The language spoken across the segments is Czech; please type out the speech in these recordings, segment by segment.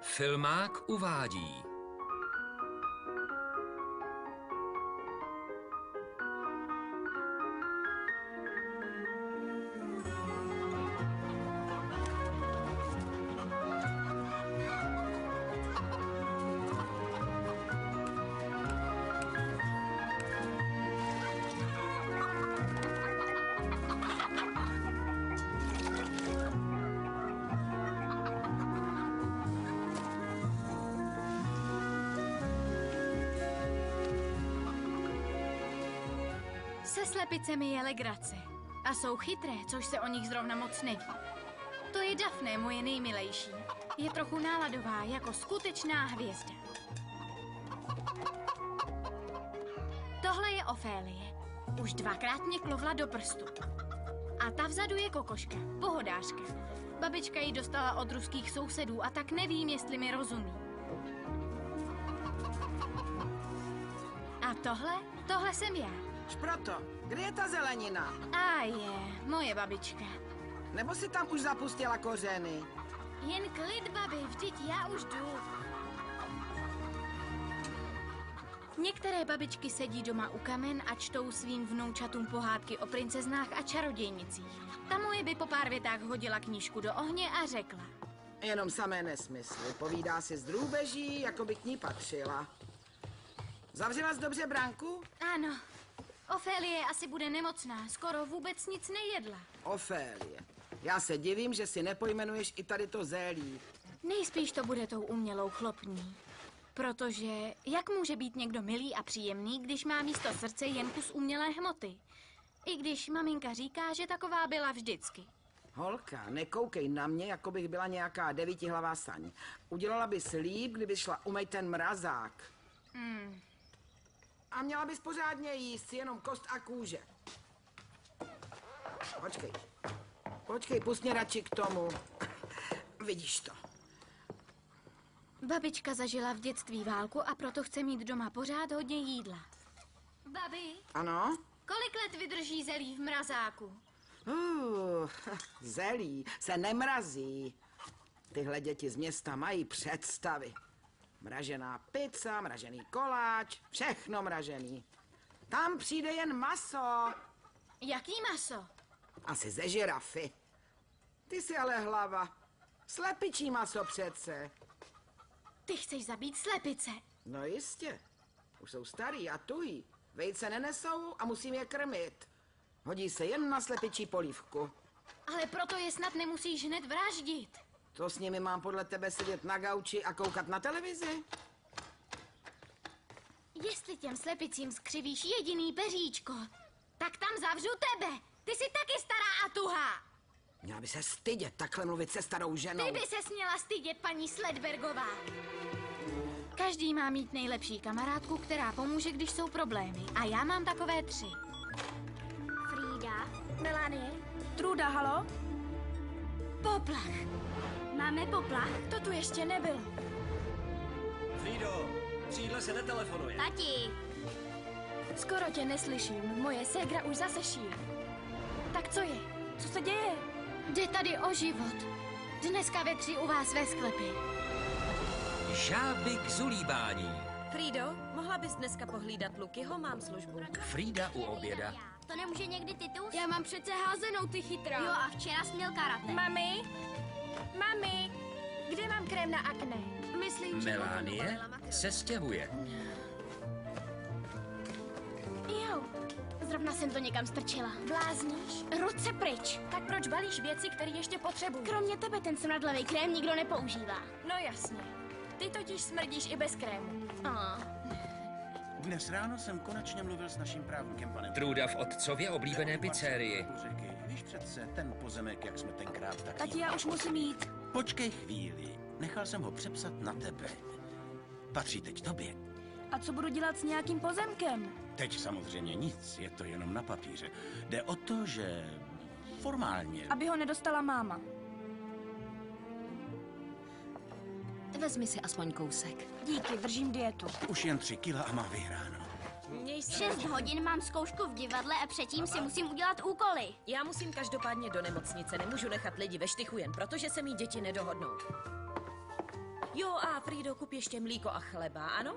Filmák uvádí. Se slepicemi je legrace. A jsou chytré, což se o nich zrovna moc neví. To je Daphne, moje nejmilejší. Je trochu náladová, jako skutečná hvězda. Tohle je Ofélie. Už dvakrát mě klovla do prstu. A ta vzadu je Kokoška, pohodářka. Babička ji dostala od ruských sousedů a tak nevím, jestli mi rozumí. A tohle jsem já. Šproto, kde je ta zelenina? A je, moje babička. Nebo si tam už zapustila kořeny? Jen klid, babi, vždyť já už jdu. Některé babičky sedí doma u kamen a čtou svým vnoučatům pohádky o princeznách a čarodějnicích. Ta moje by po pár větách hodila knížku do ohně a řekla. Jenom samé nesmysly. Povídá si z drůbeží, jako by k ní patřila. Zavřela jsi dobře branku? Ano. Ofélie asi bude nemocná, skoro vůbec nic nejedla. Ofélie. Já se divím, že si nepojmenuješ i tady to zélí. Nejspíš to bude tou umělou chlopní. Protože jak může být někdo milý a příjemný, když má místo srdce jen kus umělé hmoty? I když maminka říká, že taková byla vždycky. Holka, nekoukej na mě, jako bych byla nějaká 9hlavá saň. Udělala bys líp, kdyby šla umýt ten mrazák. A měla bys pořádně jíst, jenom kost a kůže. Počkej, pust mě radši k tomu. Vidíš to. Babička zažila v dětství válku a proto chce mít doma pořád hodně jídla. Babi? Ano? Kolik let vydrží zelí v mrazáku? Zelí se nemrazí. Tyhle děti z města mají představy. Mražená pizza, mražený koláč, všechno mražený. Tam přijde jen maso. Jaký maso? Asi ze žirafy. Ty jsi ale hlava. Slepičí maso přece. Ty chceš zabít slepice? No jistě. Už jsou starý a tuhý. Vejce nenesou a musím je krmit. Hodí se jen na slepičí polívku. Ale proto je snad nemusíš hned vraždit. To s nimi mám podle tebe sedět na gauči a koukat na televizi? Jestli těm slepicím skřivíš jediný peříčko, tak tam zavřu tebe. Ty jsi taky stará a tuhá. Měla by se stydět takhle mluvit se starou ženou. Ty by se směla stydět, paní Sledbergová. Každý má mít nejlepší kamarádku, která pomůže, když jsou problémy. A já mám takové 3. Frida, Melanie, Truda, halo? Poplach. Máme poplach? To tu ještě nebylo. Frido, příhle se netelefonuje. Tati, Skoro tě neslyším. Moje ségra už zase šílí. Tak co je? Co se děje? Jde tady o život. Dneska ve 3 u vás ve sklepě. Žáby k zulíbání. Frido, mohla bys dneska pohlídat Lukyho? Mám službu. Frida u oběda. to nemůže někdy Titus? Já mám přece házenou, ty chytrá. Jo, a včera jsi měl karate. Mami, kde mám krém na akné? Myslím, že... Melanie se stěhuje. Jo, Zrovna jsem to někam strčila. blázníš? Ruce pryč. Tak proč balíš věci, které ještě potřebuju? Kromě tebe ten smradlavý krém nikdo nepoužívá. No jasně. Ty totiž smrdíš i bez krému. Dnes ráno jsem konečně mluvil s naším právníkem, panem. Truda v otcově oblíbené pizzerii. Řeky, víš přece, ten pozemek, jak jsme tenkrát tak... Tati, já už musím jít. Počkej chvíli, nechal jsem ho přepsat na tebe. Patří teď tobě. A co budu dělat s nějakým pozemkem? Teď samozřejmě nic, je to jenom na papíře. Jde o to, že formálně... Aby ho nedostala máma. Vezmi si aspoň kousek. Díky, držím dietu. Už jen 3 kila a má vyhráno. Měj se. 6 hodin mám zkoušku v divadle a předtím si musím udělat úkoly. Já musím každopádně do nemocnice, nemůžu nechat lidi ve štychu jen proto, že se mý děti nedohodnou. Jo, a Frýdo, kup ještě mlíko a chleba, ano?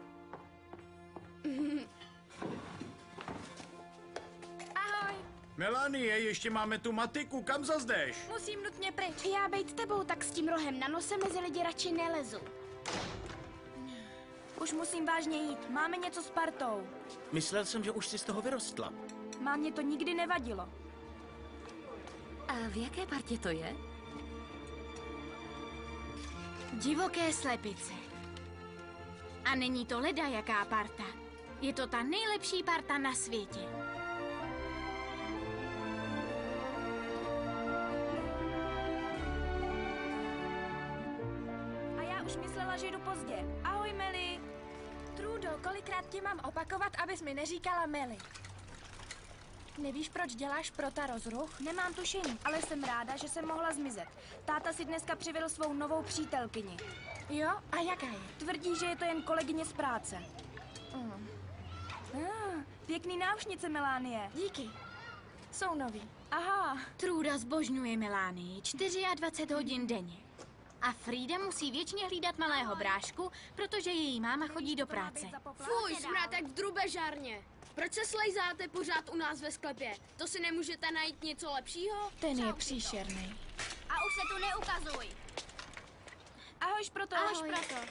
Ahoj, Melanie, ještě máme tu matiku, kam zazdeš? musím nutně pryč. Já bejt tebou, tak s tím rohem na nose mezi lidi radši nelezu. Už musím vážně jít, máme něco s partou. Myslel jsem, že už si z toho vyrostla. Mámě to nikdy nevadilo. A v jaké partě to je? Divoké slepice. A není to leda jaká parta. Je to ta nejlepší parta na světě. A já už myslela, že jdu pozdě. Ahoj, Meli. Trudo, kolikrát ti mám opakovat, abys mi neříkala Meli? Nevíš, proč děláš prota rozruch? Nemám tušení, ale jsem ráda, že jsem mohla zmizet. Táta si dneska přivedl svou novou přítelkyni. Jo? A jaká je? Tvrdí, že je to jen kolegyně z práce. Pěkný náušnice, Melanie. Díky. Jsou nový. Aha. Truda zbožňuje Melánii 24 hodin denně. A Frida musí věčně hlídat malého brášku, protože její máma chodí do práce. Fuj, smrad jak v drubežárně. Proč se slejzáte pořád u nás ve sklepě? To si nemůžete najít něco lepšího? Ten je příšerný. A už se tu neukazuj. Ahoj, Šproto. Ahoj.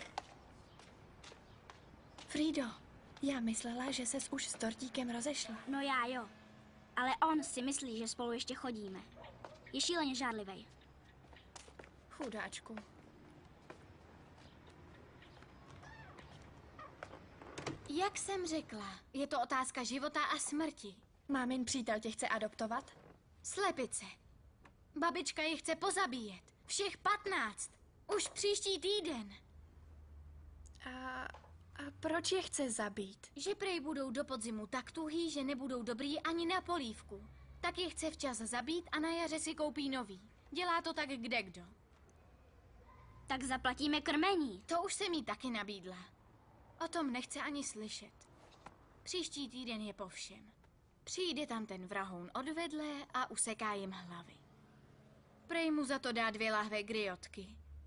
Frido, já myslela, že ses už s Tortíkem rozešla. No já jo. Ale on si myslí, že spolu ještě chodíme. Je šíleně žárlivej. Chudáčku. Jak jsem řekla, je to otázka života a smrti. Mámin přítel tě chce adoptovat? Slepice. Babička je chce pozabíjet. Všech 15. Už příští týden. A proč je chce zabít? Že prej budou do podzimu tak tuhý, že nebudou dobrý ani na polívku. Tak je chce včas zabít a na jaře si koupí nový. Dělá to tak kdekdo. Tak zaplatíme krmení. To už jsem jí taky nabídla. O tom nechce ani slyšet. Příští týden je po všem. Přijde tam ten vrahoun odvedlé a useká jim hlavy. Prej mu za to dá 2 lahve griotky.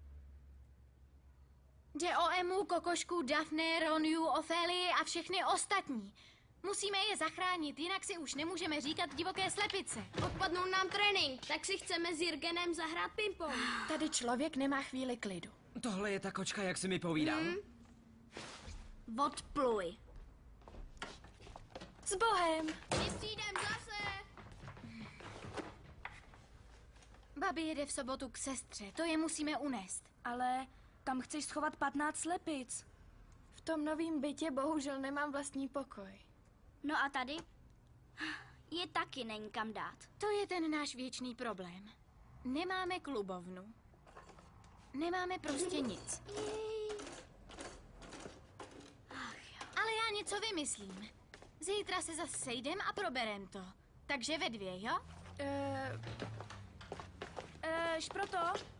Jde o Emu, Kokošku, Daphne, Roniu, Ofélii a všechny ostatní. Musíme je zachránit, jinak si už nemůžeme říkat divoké slepice. Odpadnou nám trénink, tak si chceme s Jirgenem zahrát ping-pong. Tady člověk nemá chvíli klidu. Tohle je ta kočka, jak jsi mi povídal? Odpluj. S Bohem! Vystřídem zase! Babi jede v sobotu k sestře, to je musíme unést. Ale tam chceš schovat 15 slepic. V tom novém bytě bohužel nemám vlastní pokoj. No a tady? Je taky není kam dát. To je ten náš věčný problém. Nemáme klubovnu. Nemáme prostě nic. Ale já něco vymyslím. Zítra se zase sejdem a proberem to. Takže ve 2, jo? Šproto?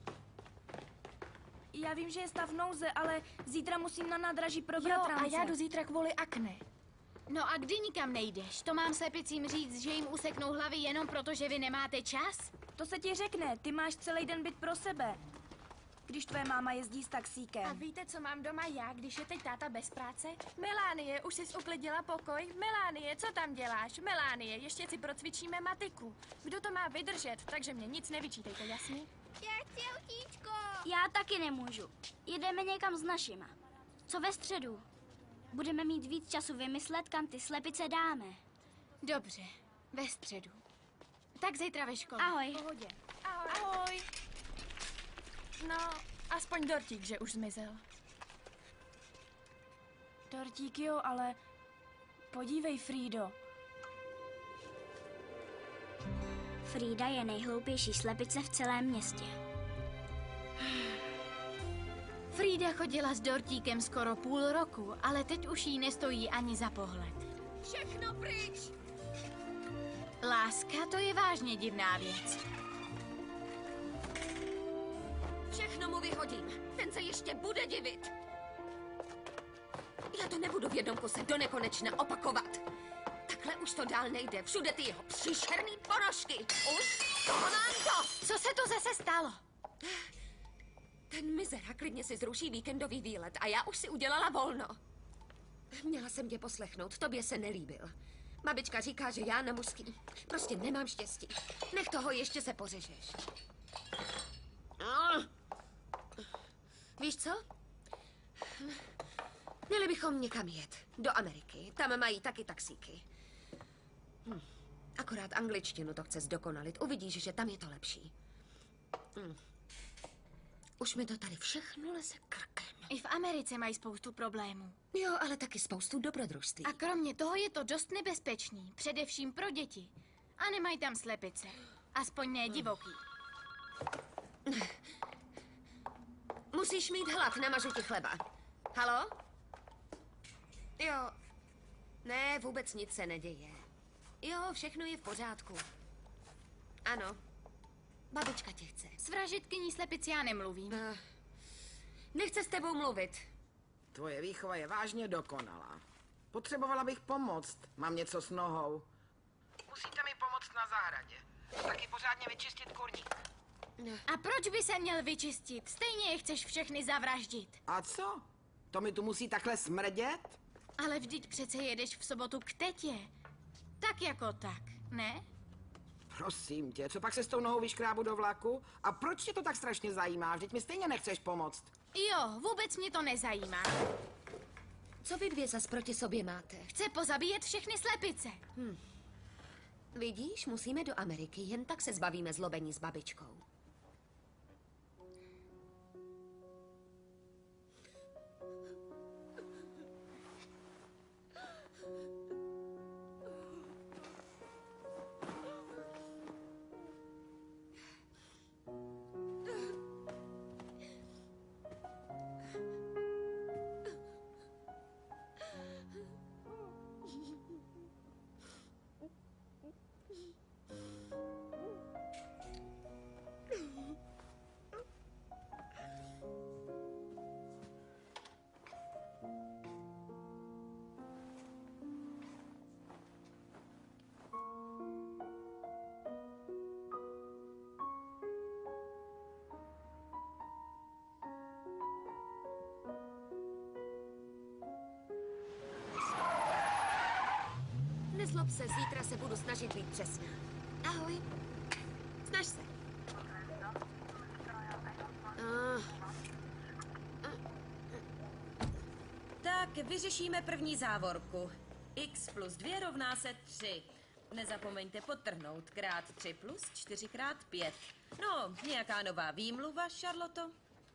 Já vím, že je stav nouze, ale zítra musím na nádraží pro bratrance. A já jdu zítra kvůli akne. No a kdy nikam nejdeš? To mám slepicím říct, že jim useknou hlavy jenom proto, že vy nemáte čas? To se ti řekne, ty máš celý den být pro sebe. Když tvoje máma jezdí s taxíkem. A víte, co mám doma já, když je teď táta bez práce? Melanie, už jsi uklidila pokoj? Melanie, co tam děláš? Melanie, ještě si procvičíme matiku. Kdo to má vydržet, takže mě nic nevyčítejte, jasný? Já chci autíčko. Já taky nemůžu. Jedeme někam s našima. Co ve středu? Budeme mít víc času vymyslet, kam ty slepice dáme. Dobře, ve středu. Tak zítra ve škole. Ahoj. Pohodě. Ahoj. Ahoj. No, aspoň Dortík, že už zmizel. Dortík jo, ale podívej, Frýdo. Frida je nejhloupější slepice v celém městě. Frida chodila s Dortíkem skoro půl roku, ale teď už jí nestojí ani za pohled. Všechno pryč! Láska, to je vážně divná věc. Všechno mu vyhodím. Ten se ještě bude divit. Já to nebudu v jednom kuse do nekonečna opakovat. Takhle už to dál nejde. Všude ty jeho příšerný ponožky. Už toho mám dost. Co se to zase stalo? Ten mizera klidně si zruší víkendový výlet a já už si udělala volno. Měla jsem tě poslechnout, tobě se nelíbil. Babička říká, že já na mužský prostě nemám štěstí. Nech toho, ještě se pořežeš. Víš co? Měli bychom někam jet. Do Ameriky. Tam mají taky taxíky. Akorát angličtinu to chce zdokonalit. Uvidíš, že tam je to lepší. Už mi to tady všechno leze krkem. I v Americe mají spoustu problémů. Jo, ale taky spoustu dobrodružství. A kromě toho je to dost nebezpečný, především pro děti. A nemají tam slepice. Aspoň ne divoký. Musíš mít hlad, namažu ti chleba. Halo? Jo. Ne, vůbec nic se neděje. Jo, všechno je v pořádku. Ano. Babička tě chce. S vražitkyní slepic já nemluvím. Nechce s tebou mluvit. Tvoje výchova je vážně dokonalá. Potřebovala bych pomoct. Mám něco s nohou. Musíte mi pomoct na zahradě. A taky pořádně vyčistit kurník. A proč by se měl vyčistit? Stejně je chceš všechny zavraždit. A co? To mi tu musí takhle smrdět? Ale vždyť přece jedeš v sobotu k tetě. Tak jako tak, ne? Prosím tě, co pak se s tou nohou vyškrábu do vlaku? A proč tě to tak strašně zajímá? Vždyť mi stejně nechceš pomoct. Jo, vůbec mě to nezajímá. Co vy dvě zas proti sobě máte? Chce pozabíjet všechny slepice. Vidíš, musíme do Ameriky, jen tak se zbavíme zlobení s babičkou. Nezlob se, zítra se budu snažit být přesná. Ahoj. Snaž se. Tak vyřešíme první závorku. X plus 2 rovná se 3. Nezapomeňte podtrhnout krát 3 plus 4 krát 5. No, nějaká nová výmluva, Charloto?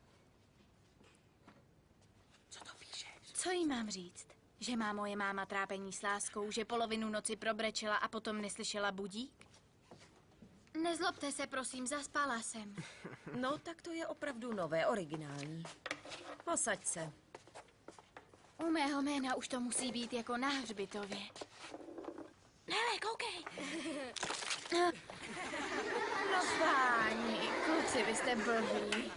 Co jí mám říct? Že má moje máma trápení s láskou, že polovinu noci probrečela a potom neslyšela budík? Nezlobte se, prosím, zaspala jsem. No, tak to je opravdu nové, originální. Posaď se. U mého jména už to musí být jako na hřbitově. Hele, koukej! No páni, kluci, vy jste blbí.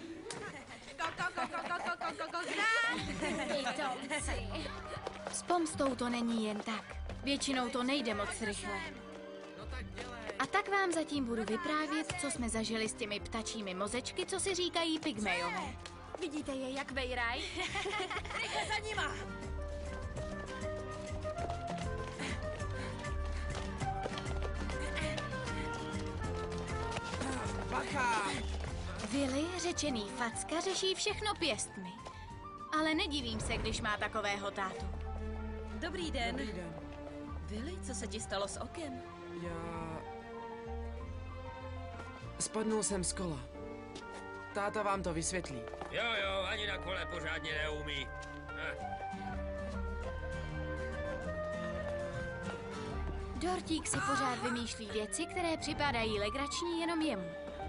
S pomstou to není jen tak. Většinou to nejde moc rychle. A tak vám zatím budu vyprávět, co jsme zažili s těmi ptačími mozečky, co si říkají pygmejové. Vidíte je, jak vejraj? Rychle za nima! Bacha! Willy, řečený facka, řeší všechno pěstmi. Ale nedivím se, když má takového tátu. Dobrý den. Dobrý den. Willy, co se ti stalo s okem? Já... Spadnul jsem z kola. Táta vám to vysvětlí. Jo, ani na kole pořádně neumí. Dortík si pořád vymýšlí věci, které připadají legrační jenom jemu.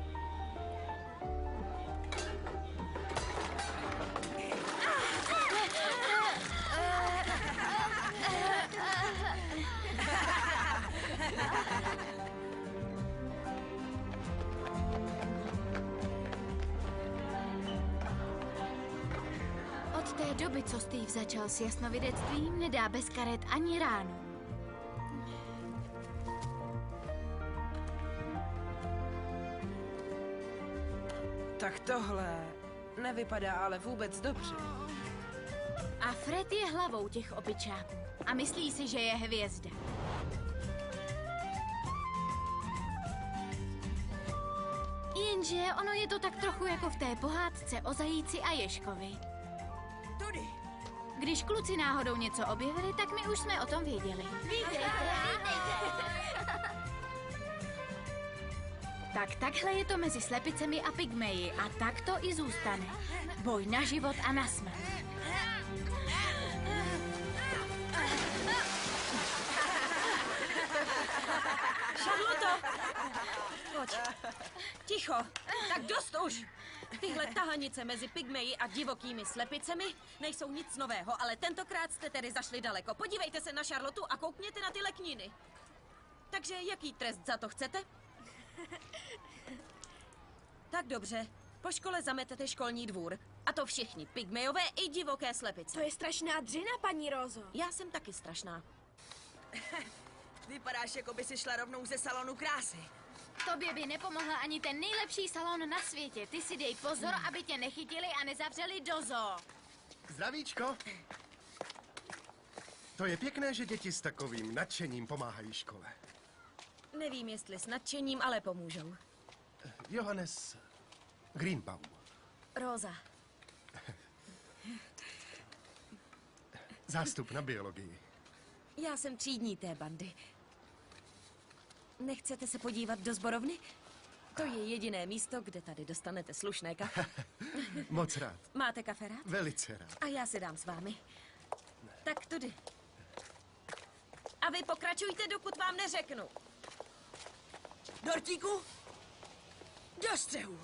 Od té doby, co Steve začal s jasnovidectvím, nedá bez karet ani ránu. Tak tohle Nevypadá ale vůbec dobře. A Fred je hlavou těch opičáků a myslí si, že je hvězda. Jenže ono je to tak trochu jako v té pohádce o zajíci a ježkovi. Tudy. Když kluci náhodou něco objevili, tak my už jsme o tom věděli. Tak takhle je to mezi slepicemi a pygmeji a tak to i zůstane. Boj na život a na smrt. Charlotte! Pojď. Ticho. Tak dost už. Tyhle tahanice mezi pygmeji a divokými slepicemi nejsou nic nového, ale tentokrát jste tedy zašli daleko. Podívejte se na Charlotu a koukněte na ty lekniny. Takže jaký trest za to chcete? Tak dobře. Po škole zametete školní dvůr. A to všichni, pygmejové i divoké slepice. To je strašná dřina, paní Rozo. Já jsem taky strašná. Vypadáš, jako by si šla rovnou ze salonu krásy. Tobě by nepomohl ani ten nejlepší salon na světě. Ty si dej pozor, aby tě nechytili a nezavřeli do zoo. Zdravíčko. To je pěkné, že děti s takovým nadšením pomáhají škole. Nevím, jestli s nadšením, ale pomůžou. Johannes Greenbaum. Rosa. Zástup na biologii. Já jsem třídní té bandy. Nechcete se podívat do sborovny? To je jediné místo, kde tady dostanete slušné kafe. Moc rád. Máte kafe rád? Velice rád. A já si dám s vámi. Tak tudy. A vy pokračujte, dokud vám neřeknu. Dortíku, do střehu.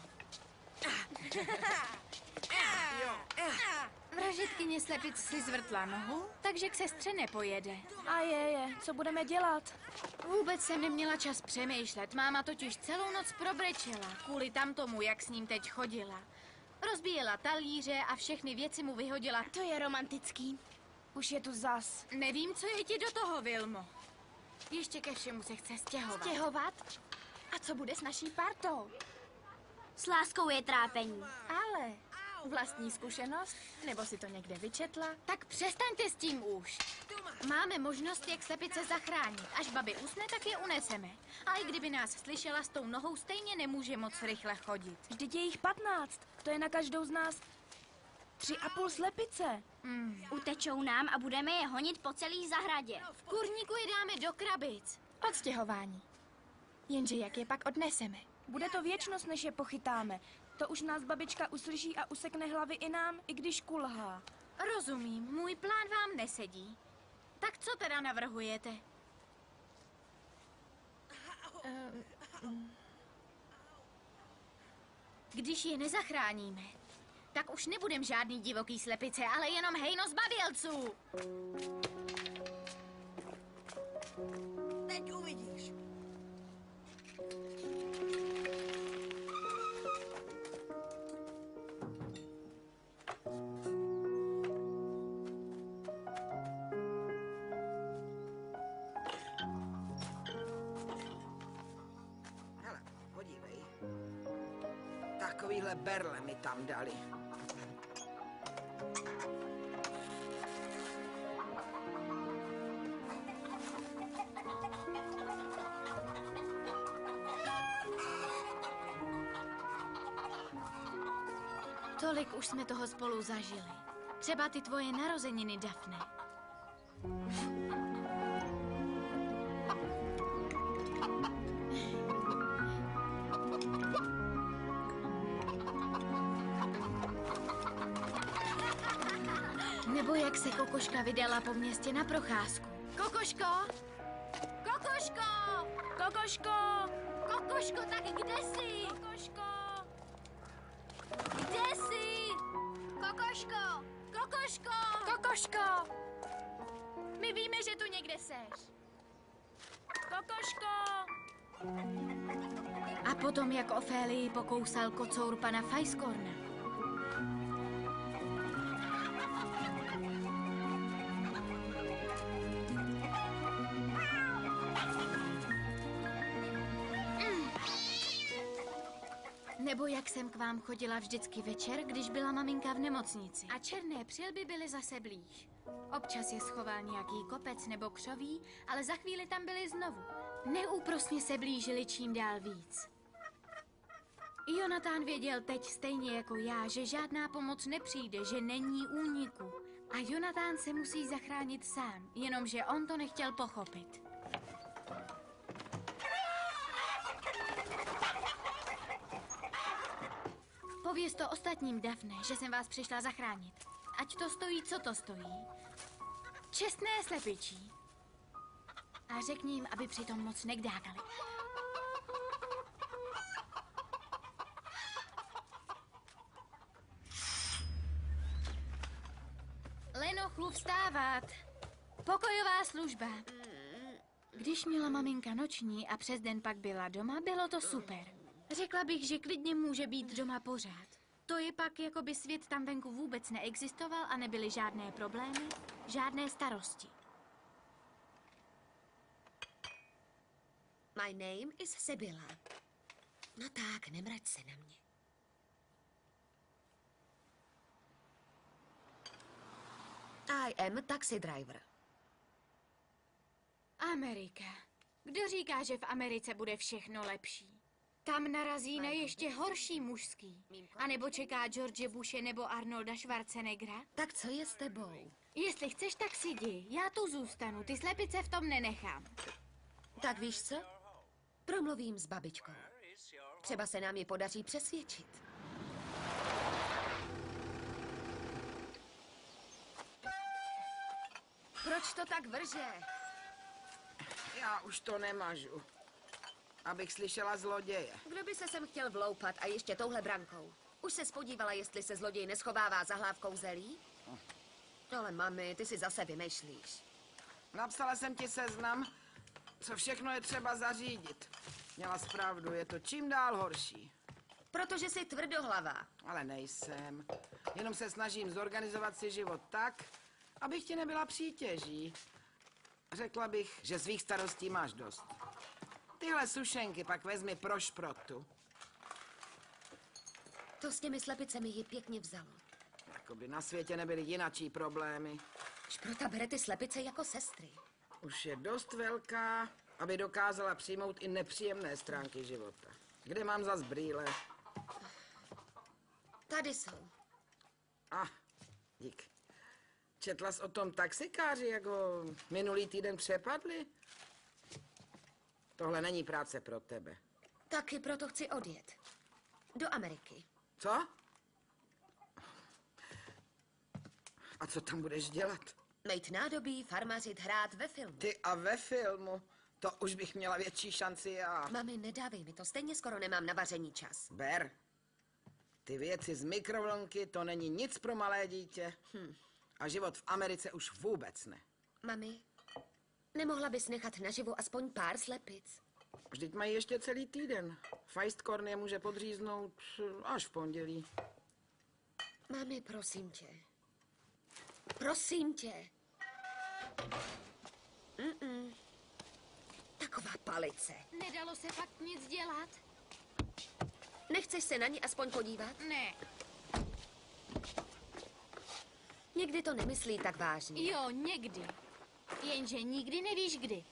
Vražedkyně slepic si zvrtla nohu, takže k sestře nepojede. A co budeme dělat? Vůbec jsem neměla čas přemýšlet. Máma totiž celou noc probrečela, kvůli tamtomu, jak s ním teď chodila. Rozbíjela talíře a všechny věci mu vyhodila. To je romantický. Už je tu zas. Nevím, co je ti do toho, Vilmo. Ještě ke všemu se chce stěhovat. Stěhovat? A co bude s naší partou? S láskou je trápení. Ale vlastní zkušenost? Nebo si to někde vyčetla? Tak přestaňte s tím už. Máme možnost, jak slepice zachránit. Až babi usne, tak je uneseme. A i kdyby nás slyšela s tou nohou, stejně nemůže moc rychle chodit. Vždyť je jich 15. To je na každou z nás 3,5 slepice. Utečou nám a budeme je honit po celé zahradě. V kurníku je dáme do krabic. Odstěhování. Jenže jak je pak odneseme? Bude to věčnost, než je pochytáme. To už nás babička uslyší a usekne hlavy i nám, i když kulhá. Rozumím, můj plán vám nesedí. Tak co teda navrhujete? Když je nezachráníme, tak už nebudem žádný divoký slepice, ale jenom hejno zbabělců. Teď uvidíš. Hele, podívej. Takovýhle berle mi tam dali. Tolik už jsme toho spolu zažili. Třeba ty tvoje narozeniny, Daphne. Nebo jak se Kokoška vydala po městě na procházku. Kokoško! Kokoško! Kokoško! Kokoško, tak kde jsi? Kokoško! Kde jsi? Kokoško! Kokoško! Kokoško! My víme, že tu někde seš. Kokoško! A potom, jak Ofélii pokousal kocour pana Fajskorna. Nebo jak jsem k vám chodila vždycky večer, když byla maminka v nemocnici. A černé přilby byly zase blíž. Občas je schoval nějaký kopec nebo křoví, ale za chvíli tam byly znovu. Neúprosně se blížili čím dál víc. Jonatán věděl teď stejně jako já, že žádná pomoc nepřijde, že není úniku. A Jonatán se musí zachránit sám, jenomže on to nechtěl pochopit. Pověz to ostatním, Daphne, že jsem vás přišla zachránit. Ať to stojí, co to stojí. Čestné slepičí. A řekni jim, aby přitom moc nekdávali. Leno, chlup vstávat. Pokojová služba. Když měla maminka noční a přes den pak byla doma, bylo to super. Řekla bych, že klidně může být doma pořád. To je pak, jako by svět tam venku vůbec neexistoval a nebyly žádné problémy, žádné starosti. My name is Sibylla. No tak, nemrať se na mě. I am taxi driver. Amerika. Kdo říká, že v Americe bude všechno lepší? Tam narazí na ještě horší mužský. A nebo čeká George Bushe nebo Arnolda Schwarzeneggera? Tak co je s tebou? Jestli chceš, tak si jdi. Já tu zůstanu. Ty slepice v tom nenechám. Tak víš co? Promluvím s babičkou. Třeba se nám ji podaří přesvědčit. Proč to tak vrže? Já už to nemažu. Abych slyšela zloděje. Kdo by se sem chtěl vloupat a ještě touhle brankou? Už se spodívala, jestli se zloděj neschovává za hlávkou zelí? Ale mami, ty si zase vymýšlíš. Napsala jsem ti seznam, co všechno je třeba zařídit. Měla zpravdu, je to čím dál horší. Protože jsi tvrdohlava. Ale nejsem. Jenom se snažím zorganizovat si život tak, abych ti nebyla přítěží. Řekla bych, že svých starostí máš dost. Tyhle sušenky pak vezmi pro šprotu. To s těmi slepicemi ji pěkně vzalo. Jakoby na světě nebyly jinačí problémy. Šprota bere ty slepice jako sestry. Už je dost velká, aby dokázala přijmout i nepříjemné stránky života. Kde mám zas brýle? Tady jsou. Dík. Četla jsi o tom taxikáři, jak ho minulý týden přepadli? Tohle není práce pro tebe. Taky proto chci odjet. Do Ameriky. Co? A co tam budeš dělat? Mejt nádobí, farmařit, hrát ve filmu. Ty a ve filmu? To už bych měla větší šanci já. Mami, nedávej mi to, stejně skoro nemám na vaření čas. Ber. Ty věci z mikrovlnky, to není nic pro malé dítě. A život v Americe už vůbec ne. Mami, nemohla bys nechat naživu aspoň pár slepic? Vždyť mají ještě celý týden. Feistkorn je může podříznout až v pondělí. Mami, prosím tě. Prosím tě. Taková palice. Nedalo se fakt nic dělat? Nechceš se na ní aspoň podívat? Ne. Někdy to nemyslí tak vážně. Jo, někdy. Jenže nikdy nevíš kdy.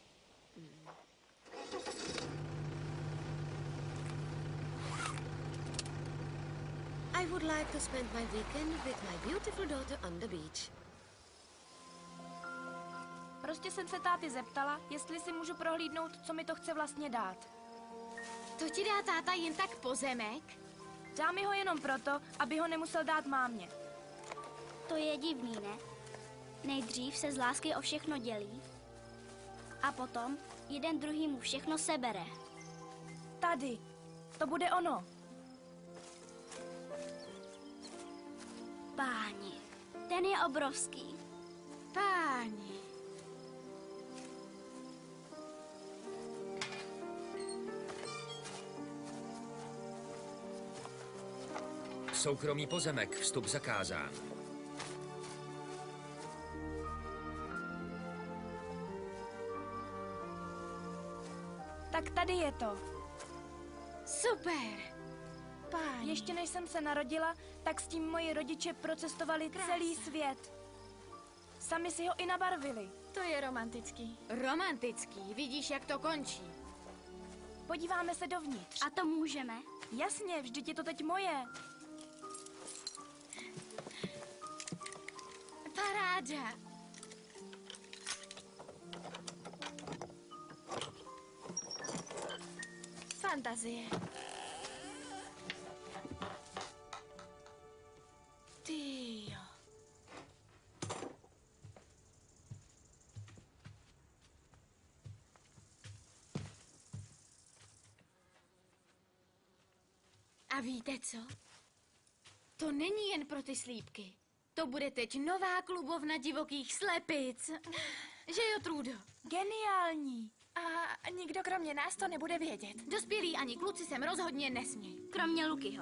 I would like to spend my weekend with my beautiful daughter on the beach. Prostě jsem se táty zeptala, jestli si můžu prohlídnout, co mi to chce vlastně dát. To ti dá táta jen tak pozemek? Dá mi ho jenom proto, aby ho nemusel dát mámě. To je divný, ne? Nejdřív se z lásky o všechno dělí a potom jeden druhý mu všechno sebere. Tady. To bude ono. Páni, ten je obrovský. Páni. Soukromý pozemek, vstup zakázán. Tak tady je to. Super. Páni. Ještě než jsem se narodila, tak s tím moji rodiče procestovali celý svět. Sami si ho i nabarvili. To je romantický. Romantický, vidíš, jak to končí. Podíváme se dovnitř. A to můžeme? Jasně, vždyť je to teď moje. Paráda. Fantazie. Tyjo. A víte co? To není jen pro ty slípky. To bude teď nová klubovna divokých slepic. Že jo, Trudo? Geniální. A nikdo kromě nás to nebude vědět. Dospělí ani kluci sem rozhodně nesmějí. Kromě Lukyho.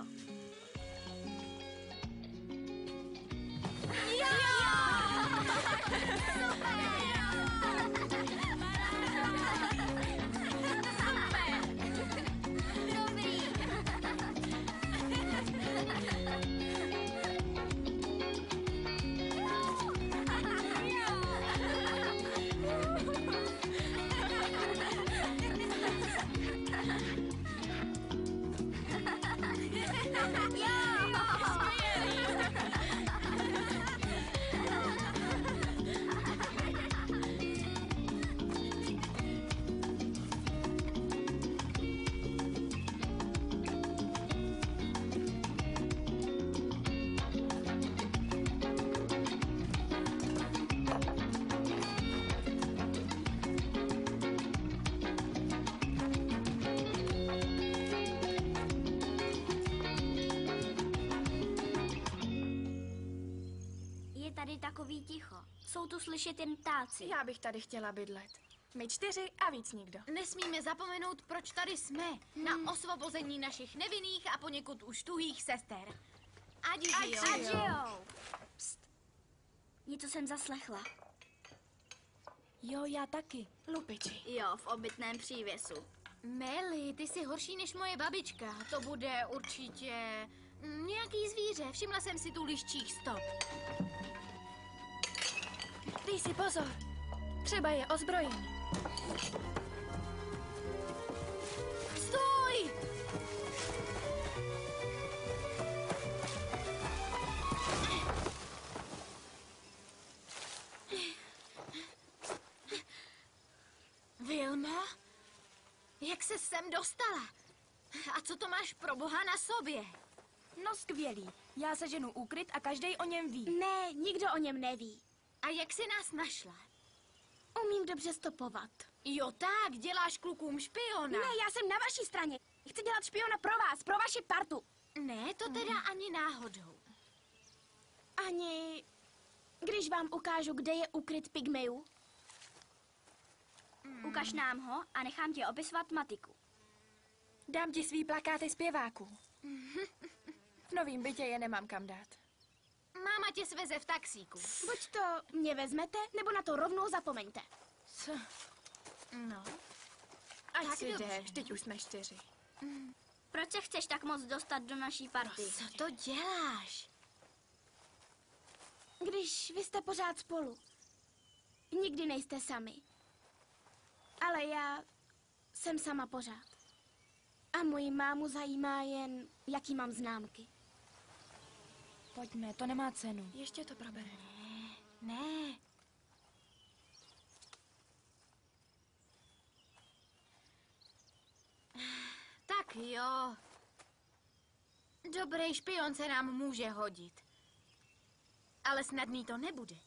Tady takový ticho. Jsou tu slyšet jen ptáci. Já bych tady chtěla bydlet. My 4 a víc nikdo. Nesmíme zapomenout, proč tady jsme. Na osvobození našich nevinných a poněkud už tuhých sester. Ať žijou. Pst. Něco jsem zaslechla. Jo, já taky. Lupiči. Jo, v obytném přívěsu. Meli, ty jsi horší než moje babička. To bude určitě nějaký zvíře. Všimla jsem si tu liščích stop. Dej si pozor. Třeba je ozbrojený. Stoj! Vilma? Jak se sem dostala? A co to máš pro boha na sobě? No skvělý. Já seženu úkryt a každej o něm ví. Ne, nikdo o něm neví. A jak jsi nás našla? Umím dobře stopovat. Jo tak, děláš klukům špiona. Ne, já jsem na vaší straně. Chci dělat špiona pro vás, pro vaši partu. Ne, to teda ani náhodou. Ani když vám ukážu, kde je ukryt pygmejů. Ukaž nám ho a nechám tě opisovat matiku. Dám ti svý plakáty zpěváků. V novým bytě je nemám kam dát. Máma tě sveze v taxíku. Buď to mě vezmete, nebo na to rovnou zapomeňte. Co? No. Ať Tak si dobře. jdeš, teď už jsme 4. Proč se chceš tak moc dostat do naší party? Co to děláš? Když vy jste pořád spolu. Nikdy nejste sami. Ale já jsem sama pořád. A moji mámu zajímá jen, jaký mám známky. Pojďme, to nemá cenu. Ještě to probereme. Ne. Tak jo. Dobrý špion se nám může hodit. Ale snadný to nebude.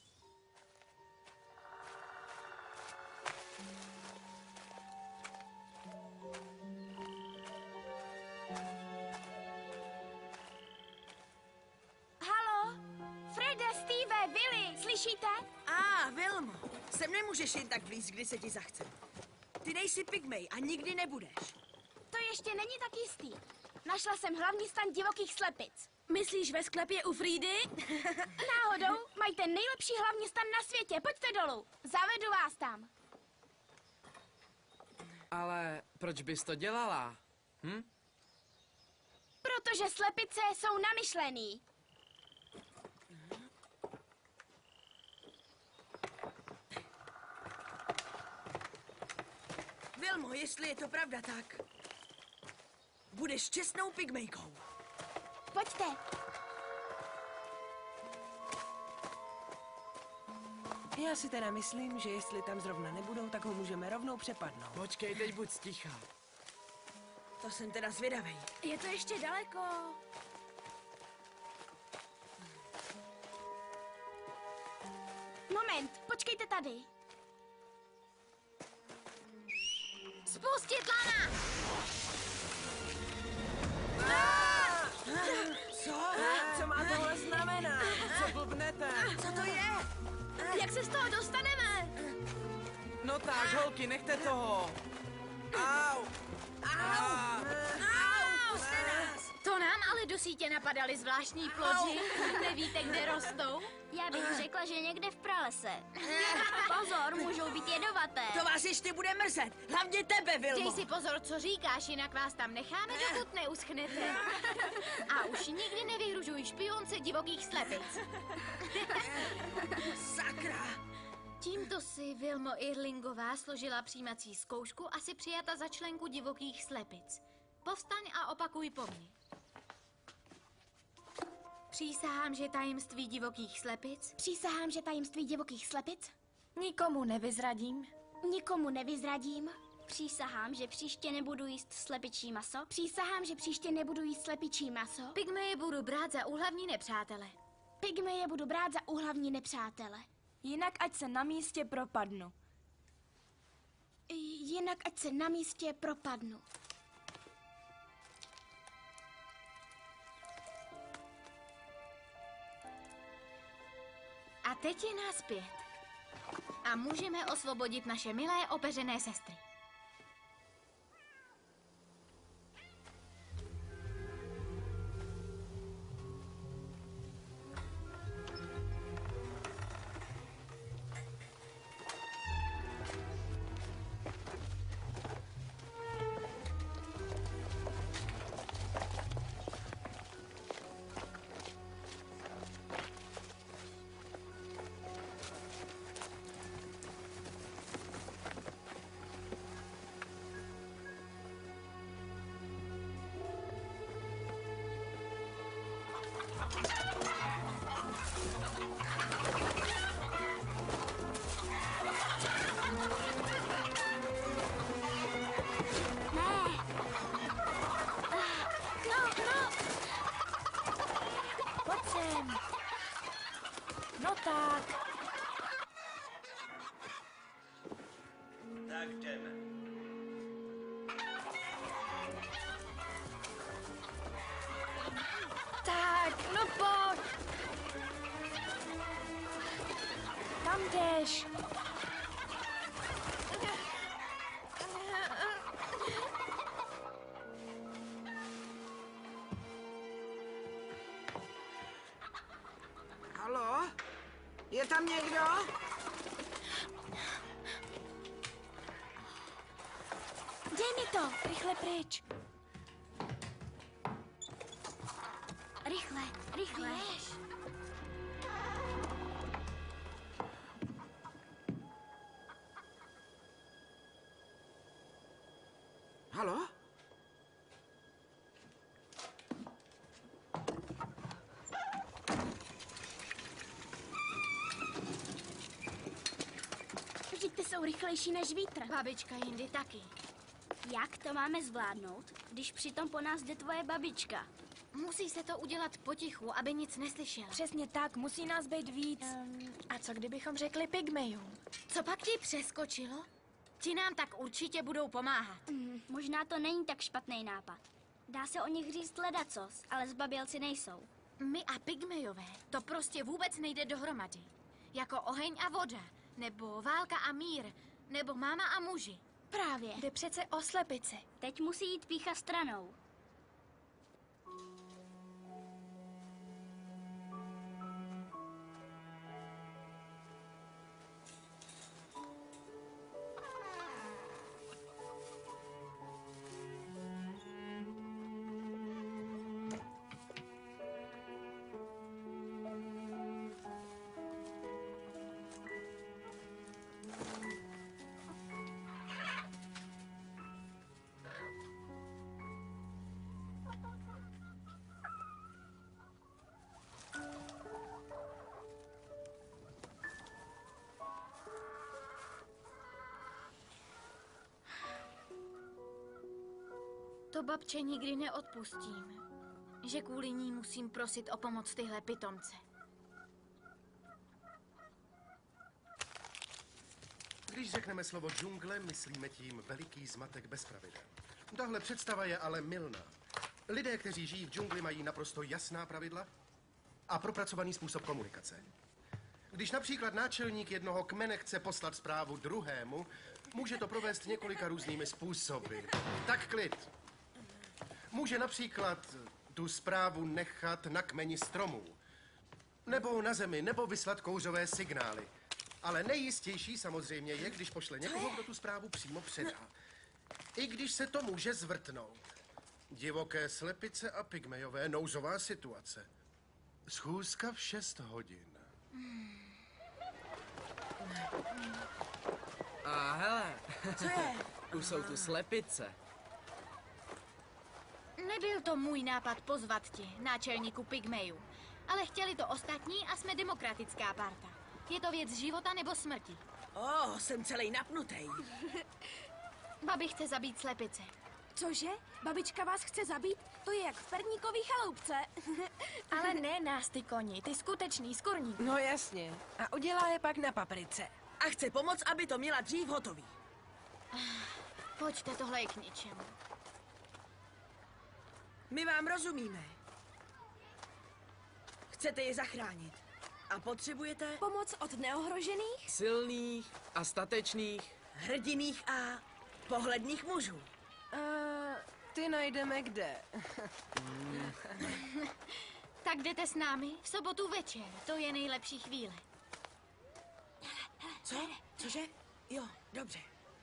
Halo? Frede, Steve, Willy, slyšíte? Vilmo, sem nemůžeš jen tak vlízt, kdy se ti zachce. Ty nejsi pygmej a nikdy nebudeš. To ještě není tak jistý. Našla jsem hlavní stan divokých slepic. Myslíš ve sklepě u Frídy? Náhodou mají ten nejlepší hlavní stan na světě. Pojďte dolů. Zavedu vás tam. Ale proč bys to dělala? Hm? Protože slepice jsou namyšlený. Vilmo, jestli je to pravda, tak budeš čestnou pygmejkou. Pojďte. Já si teda myslím, že jestli tam zrovna nebudou, tak ho můžeme rovnou přepadnout. Počkej, teď buď sticha. To jsem teda zvědavej. Je to ještě daleko. Moment, počkejte tady. Spustit lana! Co? Co má tohle znamená? Co blbnete? Co to je? Jak se z toho dostaneme? No tak, holky, nechte toho. Au. To nám ale do sítě napadaly zvláštní plodi. Nevíte, kde rostou? Já bych řekla, že někde v pralese. Pozor, můžou být jedovaté. To vás ještě bude mrzet. Hlavně tebe, Vilmo. Dej si pozor, co říkáš, jinak vás tam necháme, dokud neuschnete. A už nikdy nevyhružuj špionce divokých slepic. Sakra. Tímto si Vilmo Irlingová složila přijímací zkoušku a si přijata za členku divokých slepic. Povstaň a opakuj po mně. Přísahám, že tajemství divokých slepic. Přísahám, že tajemství divokých slepic. Nikomu nevyzradím. Nikomu nevyzradím. Přísahám, že příště nebudu jíst slepičí maso. Přísahám, že příště nebudu jíst slepičí maso. Pygmeje budu brát za úhlavní nepřátele. Pygmeje budu brát za úhlavní nepřátele. Jinak ať se na místě propadnu. Jinak ať se na místě propadnu. A teď je nás 5. A můžeme osvobodit naše milé opeřené sestry. No tak. Tak jdeme. Tak, no pojď. Tam jdeš. Halo? Je tam někdo? Dej mi to, rychle pryč. Rychle, rychle. Halo? Vždyť ty jsou rychlejší než vítr. Babička jindy taky. Jak to máme zvládnout, když přitom po nás jde tvoje babička? Musí se to udělat potichu, aby nic neslyšela. Přesně tak, musí nás být víc. A co kdybychom řekli pygmejům? Co pak ti přeskočilo? Ti nám tak určitě budou pomáhat. Možná to není tak špatný nápad. Dá se o nich říct ledacos, ale zbabělci nejsou. My a pygmejové, to prostě vůbec nejde dohromady. Jako oheň a voda, nebo válka a mír, nebo máma a muži. Právě. Jde přece o slepici. Teď musí jít pýcha stranou. To babče nikdy neodpustím, že kvůli ní musím prosit o pomoc tyhle pitomce. Když řekneme slovo džungle, myslíme tím veliký zmatek bez pravidel. Tahle představa je ale mylná. Lidé, kteří žijí v džungli, mají naprosto jasná pravidla a propracovaný způsob komunikace. Když například náčelník jednoho kmene chce poslat zprávu druhému, může to provést několika různými způsoby. Tak klid. Může například tu zprávu nechat na kmeni stromů, nebo na zemi, nebo vyslat kouřové signály. Ale nejistější samozřejmě je, když pošle někoho, kdo tu zprávu přímo předá. I když se to může zvrtnout. Divoké slepice a pygmejové, nouzová situace. Schůzka v 6 hodin. A hele, Co je? už jsou tu slepice. Nebyl to můj nápad pozvat tě, náčelníku pygmejů, ale chtěli to ostatní a jsme demokratická parta. Je to věc života nebo smrti. Jsem celý napnutej. Babi chce zabít slepice. Cože? Babička vás chce zabít? To je jak v perníkový chaloupce. Ale ne nás, ty koni, ty skutečný skurník. No jasně. A udělá je pak na paprice. A chce pomoct, aby to měla dřív hotový. Pojďte, tohle je k ničemu. My vám rozumíme. Chcete je zachránit. A potřebujete Pomoc od neohrožených? Silných a statečných. hrdiných a pohledných mužů. Ty najdeme kde? Tak jdete s námi v sobotu večer, to je nejlepší chvíle. Co? Cože? Jo, dobře.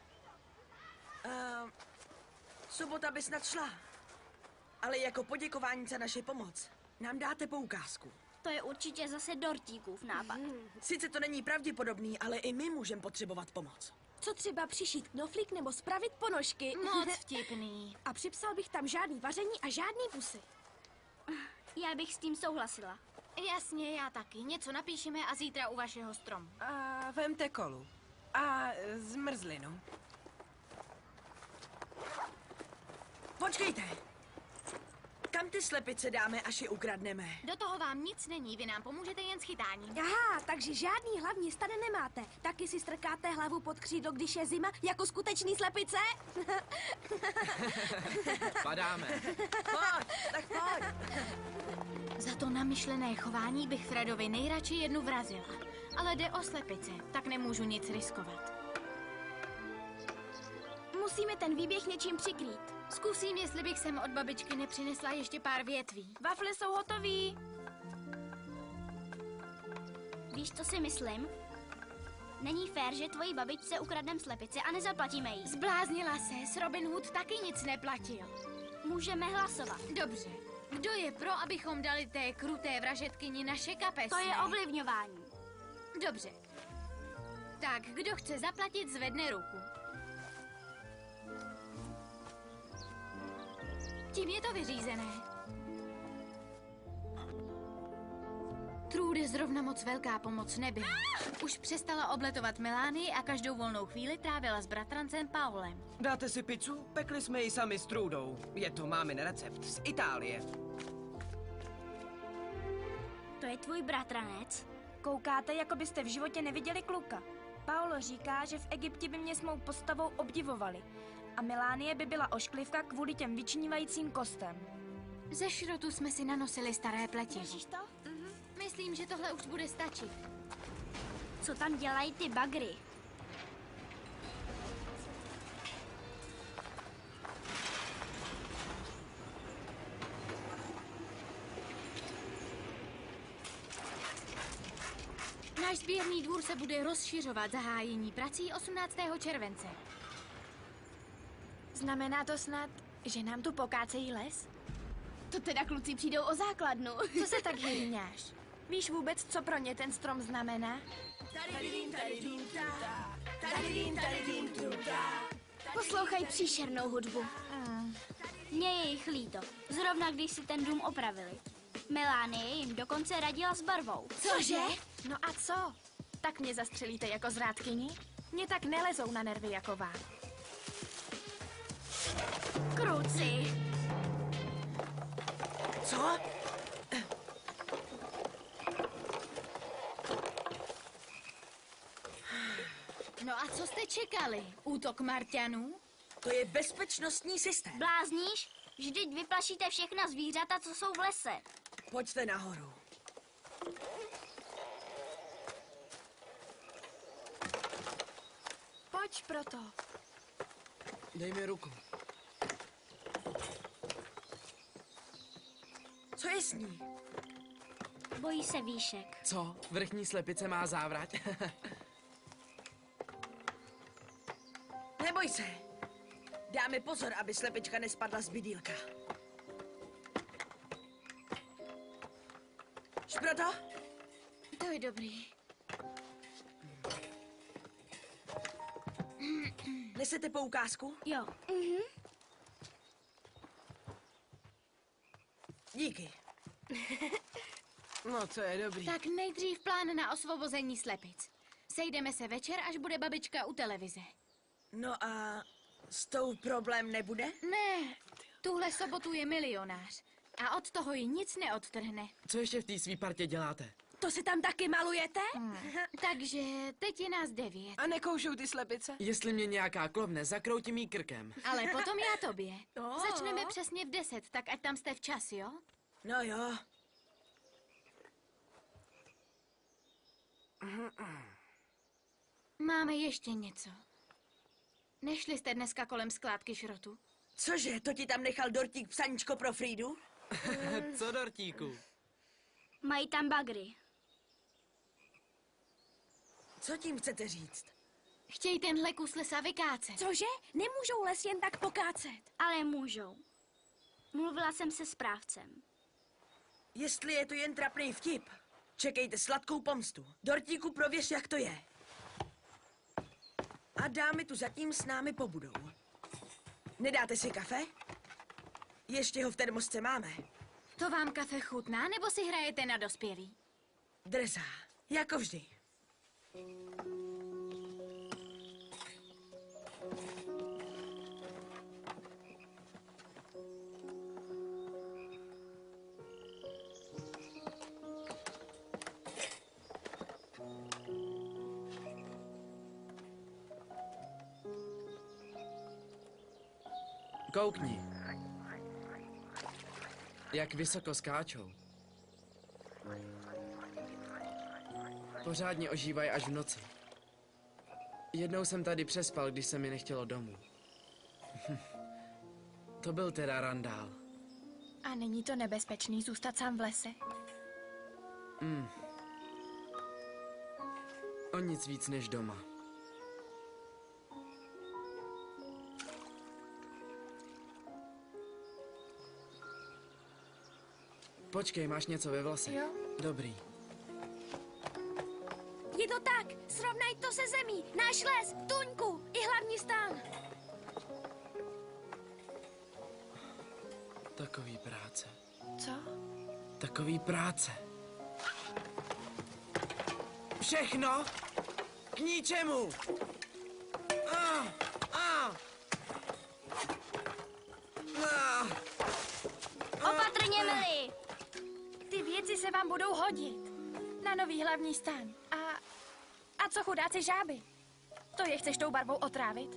Sobota by snad šla. Ale jako poděkování za naši pomoc nám dáte poukázku. To je určitě zase Dortíkův nápad. Sice to není pravděpodobný, ale i my můžeme potřebovat pomoc. Co třeba přišít knoflík nebo spravit ponožky? Moc vtipný. A připsal bych tam žádný vaření a žádný pusy. Já bych s tím souhlasila. Jasně, já taky. Něco napíšeme a zítra u vašeho stromu. A vemte kolu. A zmrzlinu. Počkejte! Kam ty slepice dáme, až je ukradneme? Do toho vám nic není, vy nám pomůžete jen s chytáním. Aha, takže žádný hlavní stane nemáte. Taky si strkáte hlavu pod křídlo, když je zima, jako skutečný slepice? Padáme. Pojď, tak pojď. Za to namyšlené chování bych Fredovi nejradši jednu vrazila. Ale jde o slepice, tak nemůžu nic riskovat. Musíme ten výběh něčím přikrýt. Zkusím, jestli bych sem od babičky nepřinesla ještě pár větví. Wafle jsou hotový. Víš, co si myslím? Není fér, že tvojí babičce ukradneme slepici a nezaplatíme jí. Zbláznila se, Robin Hood taky nic neplatil. Můžeme hlasovat. Dobře. Kdo je pro, abychom dali té kruté vražetkyni naše kapesné? To je ovlivňování. Dobře. Tak, kdo chce zaplatit, zvedne ruku. Tím je to vyřízené. Trude zrovna moc velká pomoc nebyla. Už přestala obletovat Melánii a každou volnou chvíli trávila s bratrancem Paulem. Dáte si pizzu? Pekli jsme ji sami s Trudou. Je to mámin recept z Itálie. To je tvůj bratranec? Koukáte, jako byste v životě neviděli kluka. Paolo říká, že v Egyptě by mě s mou postavou obdivovali. A Melánie by byla ošklivka kvůli těm vyčnívajícím kostem. Ze šrotu jsme si nanosili staré pleti. Držíš to? Myslím, že tohle už bude stačit. Co tam dělají ty bagry? Náš sběrný dvůr se bude rozšiřovat zahájení prací 18. července. Znamená to snad, že nám tu pokácejí les? To teda kluci přijdou o základnu. Co se tak hýňáš? Víš vůbec, co pro ně ten strom znamená? Poslouchej příšernou hudbu. Mně je jich líto. Zrovna když si ten dům opravili. Melánie jim dokonce radila s barvou. Cože? No a co? Tak mě zastřelíte jako zrádkyni? Mě tak nelezou na nervy jako vám. Kruci. Co? No a co jste čekali? Útok Marťanů? To je bezpečnostní systém. Blázníš? Vždyť vyplašíte všechna zvířata, co jsou v lese. Pojďte nahoru. Pojď proto. Dej mi ruku. Co je s ní? Bojí se výšek. Co? Vrchní slepice má závrať? Neboj se. Dáme pozor, aby slepička nespadla z bydýlka. Šproto? To je dobrý. Nesete poukázku? Jo. Díky. No, to je dobrý. Tak nejdřív plán na osvobození slepic. Sejdeme se večer, až bude babička u televize. No a s tou problém nebude? Ne, tuhle sobotu je milionář. A od toho ji nic neodtrhne. Co ještě v té svý partě děláte? To si tam taky malujete? Takže teď je nás 9. A nekoušou ty slepice? Jestli mě nějaká klovne, zakroutím jí krkem. Ale potom já tobě. Oh. Začneme přesně v 10, tak ať tam jste včas, jo? No jo. Máme ještě něco. Nešli jste dneska kolem skládky šrotu? Cože, to ti tam nechal dortík psaníčko pro Frýdu? Co, dortíku? Mají tam bagry. Co tím chcete říct? Chtějí tenhle kus lesa vykácet. Cože? Nemůžou les jen tak pokácet. Ale můžou. Mluvila jsem se správcem. Jestli je to jen trapný vtip, čekejte sladkou pomstu. Dortíku, prověř, jak to je. A dámy tu zatím s námi pobudou. Nedáte si kafe? Ještě ho v termosce máme. To vám kafe chutná, nebo si hrajete na dospělí? Drzá, jako vždy. Koukni. Jak vysoko skáčou. Pořádně ožívají až v noci. Jednou jsem tady přespal, když se mi nechtělo domů. To byl teda randál. A není to nebezpečný zůstat sám v lese? O nic víc než doma. Počkej, máš něco ve vlasech? Jo. Dobrý. Je to tak! Srovnaj to se zemí! Náš les, Tuňku i hlavní stán! Takový práce. Co? Takový práce. Všechno k ničemu. Opatrně, Meli! Ty věci se vám budou hodit. Na nový hlavní stán. A co chudáci žáby? To je chceš tou barvou otrávit?